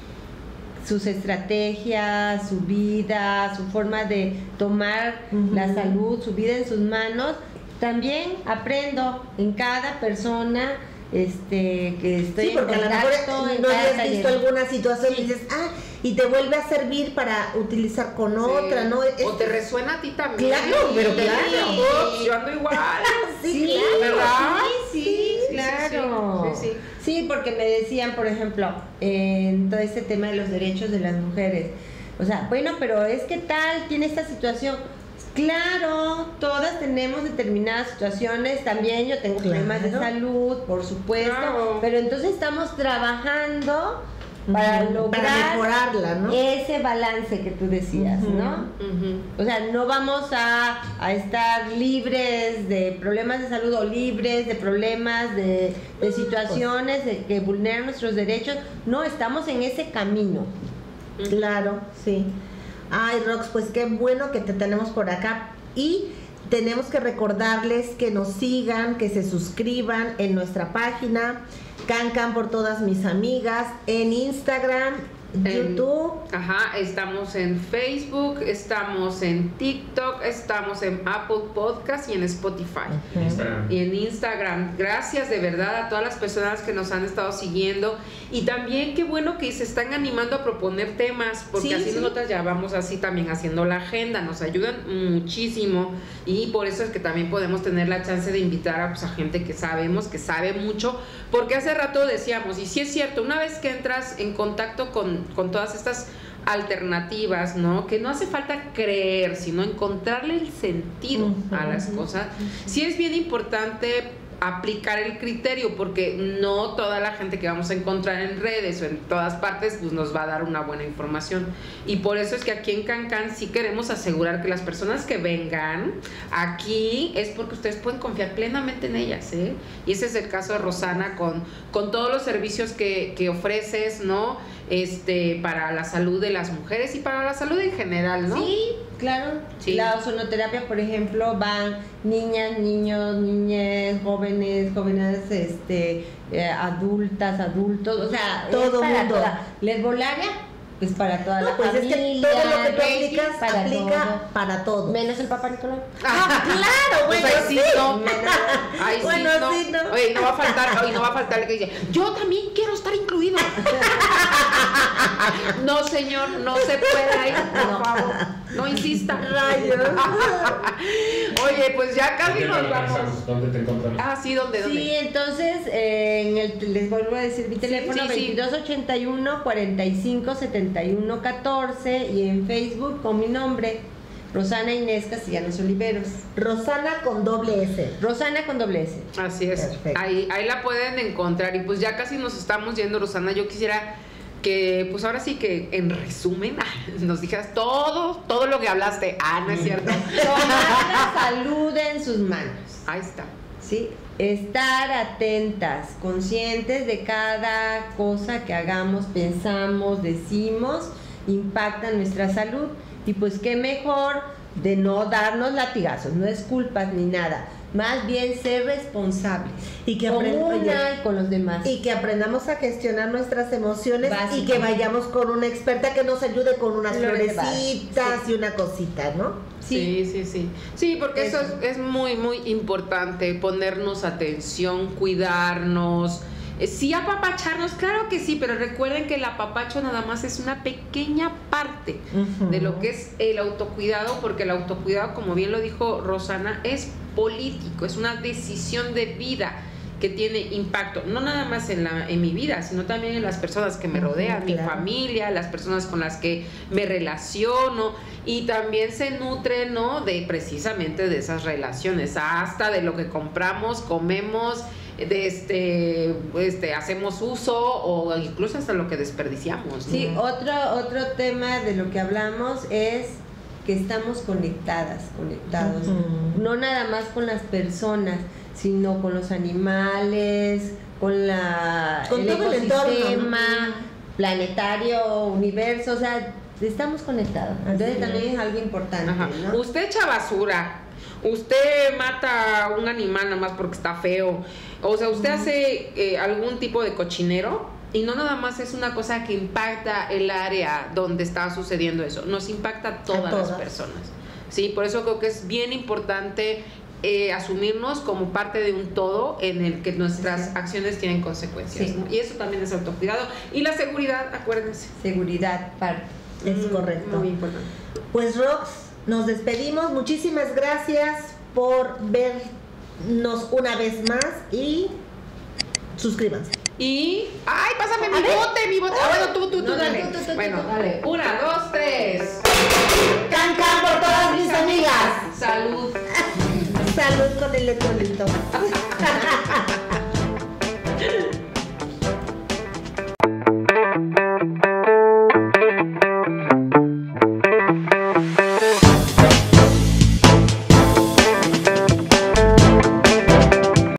sus estrategias, su vida, su forma de tomar uh-huh. la salud, su vida en sus manos. También aprendo en cada persona este que estoy sí, porque en a lo mejor no habías visto alguna situación sí. y dices, ah, y te vuelve a servir para utilizar con sí. otra, ¿no? Es, o te resuena a ti también. Claro, pero te claro. Dice, oh, yo ando igual. sí, sí, claro. ¿verdad? Sí, sí, sí, claro. Sí, sí, sí. Sí, porque me decían, por ejemplo, en todo este tema de los derechos de las mujeres, o sea, bueno, pero es que tal, tiene esta situación. Claro, todas tenemos determinadas situaciones, también yo tengo claro. problemas de salud, por supuesto, claro. pero entonces estamos trabajando para uh-huh. lograr para mejorarla, ¿no? ese balance que tú decías, uh-huh. ¿no? Uh-huh. O sea, no vamos a, a estar libres de problemas de salud o libres de problemas de, de situaciones de que vulneran nuestros derechos, no, estamos en ese camino. Claro, sí. Ay, Rox, pues qué bueno que te tenemos por acá y tenemos que recordarles que nos sigan, que se suscriban en nuestra página Can Can por todas mis amigas, en Instagram, en, YouTube. Ajá, estamos en Facebook, estamos en TikTok, estamos en Apple Podcast y en Spotify. Uh-huh. Y en Instagram. Gracias de verdad a todas las personas que nos han estado siguiendo. Y también qué bueno que se están animando a proponer temas, porque sí, así sí. nosotras ya vamos así también haciendo la agenda, nos ayudan muchísimo y por eso es que también podemos tener la chance de invitar a, pues, a gente que sabemos, que sabe mucho, porque hace rato decíamos, y sí es cierto, una vez que entras en contacto con, con todas estas alternativas, ¿no? Que no hace falta creer, sino encontrarle el sentido uh-huh, a las uh-huh. cosas. Sí es bien importante aplicar el criterio, porque no toda la gente que vamos a encontrar en redes o en todas partes pues nos va a dar una buena información, y por eso es que aquí en Can Can sí queremos asegurar que las personas que vengan aquí es porque ustedes pueden confiar plenamente en ellas, ¿eh? Y ese es el caso de Rosana con, con todos los servicios que, que ofreces, ¿no? Este, para la salud de las mujeres y para la salud en general, ¿no? Sí, claro. Sí. La ozonoterapia, por ejemplo, van niñas, niños, niñas, jóvenes, jóvenes, este, eh, adultas, adultos, o sea, todo el mundo. La herbolaria, pues para toda no, la pues familia. Es que todo lo que tú aplicas para aplica todo. para todo. Menos el Papá Nicolás. Ah, claro, bueno, pues ahí sí, sí. no. Ahí bueno, sí, no. sí, no. Oye, no va a faltar, oye, no va a faltar el que dice, yo también quiero estar incluido. No, señor, no se puede ahí, por no. favor. No insista. Rayos. Oye, pues ya casi nos vamos. ¿Dónde te encontramos? Ah, sí, ¿dónde? dónde? Sí, entonces, eh, en el, les vuelvo a decir mi teléfono, sí, sí, veintidós ochenta y uno, cuarenta y cinco, setenta y uno, catorce, y en Facebook con mi nombre, Rosana Inés Castellanos Oliveros. Rosana con doble S. Rosana con doble S. Así es. Ahí, ahí la pueden encontrar. Y pues ya casi nos estamos yendo, Rosana. Yo quisiera que, pues ahora sí que en resumen, nos dijeras todo, todo lo que hablaste. Ah, no es cierto. Tomar la salud en sus manos. Ahí está. Sí, estar atentas, conscientes de cada cosa que hagamos, pensamos, decimos, impacta nuestra salud. Y pues qué mejor de no darnos latigazos, no es culpas ni nada, más bien ser responsables y que con aprend- una oye, y con los demás, y que aprendamos a gestionar nuestras emociones. Básico. Y que vayamos con una experta que nos ayude con unas Flores florecitas sí. y una cosita, ¿no? Sí, sí, sí, sí, sí, porque eso, eso es, es muy, muy importante, ponernos atención, cuidarnos. Sí, apapacharnos, claro que sí, pero recuerden que el apapacho nada más es una pequeña parte uh-huh. de lo que es el autocuidado, porque el autocuidado, como bien lo dijo Rosana, es político, es una decisión de vida que tiene impacto, no nada más en, la, en mi vida, sino también en las personas que me rodean, uh-huh, claro. mi familia, las personas con las que me relaciono, y también se nutre, ¿no?, de precisamente de esas relaciones, hasta de lo que compramos, comemos, de este, este hacemos uso, o incluso hasta lo que desperdiciamos, ¿no? Sí, otro, otro tema de lo que hablamos es que estamos conectadas, conectados, uh-huh. no nada más con las personas, sino con los animales, con la con el todo el ecosistema, entorno, planetario, universo, o sea, estamos conectados. Entonces Así también es. es algo importante, Ajá. ¿no? Usted echa basura, usted mata a un animal nada más porque está feo, o sea, usted hace eh, algún tipo de cochinero y no nada más es una cosa que impacta el área donde está sucediendo eso, nos impacta a todas, A todas. las personas. Sí, por eso creo que es bien importante eh, asumirnos como parte de un todo en el que nuestras Sí. acciones tienen consecuencias, Sí. ¿no? Y eso también es autocuidado. Y la seguridad, acuérdense. Seguridad, parte. Es Mm, correcto. Muy importante. Pues Rox, nos despedimos. Muchísimas gracias por vernos una vez más y suscríbanse. Y. ¡Ay, pásame A mi ver. bote! Mi bote. Ah, bueno, tú, tú, tú, No, no, dale. tú, tú, tú, bueno, tú. dale. Una, dos, tres. ¡Can, can por todas mis amigas! Salud. Salud con el electrolito.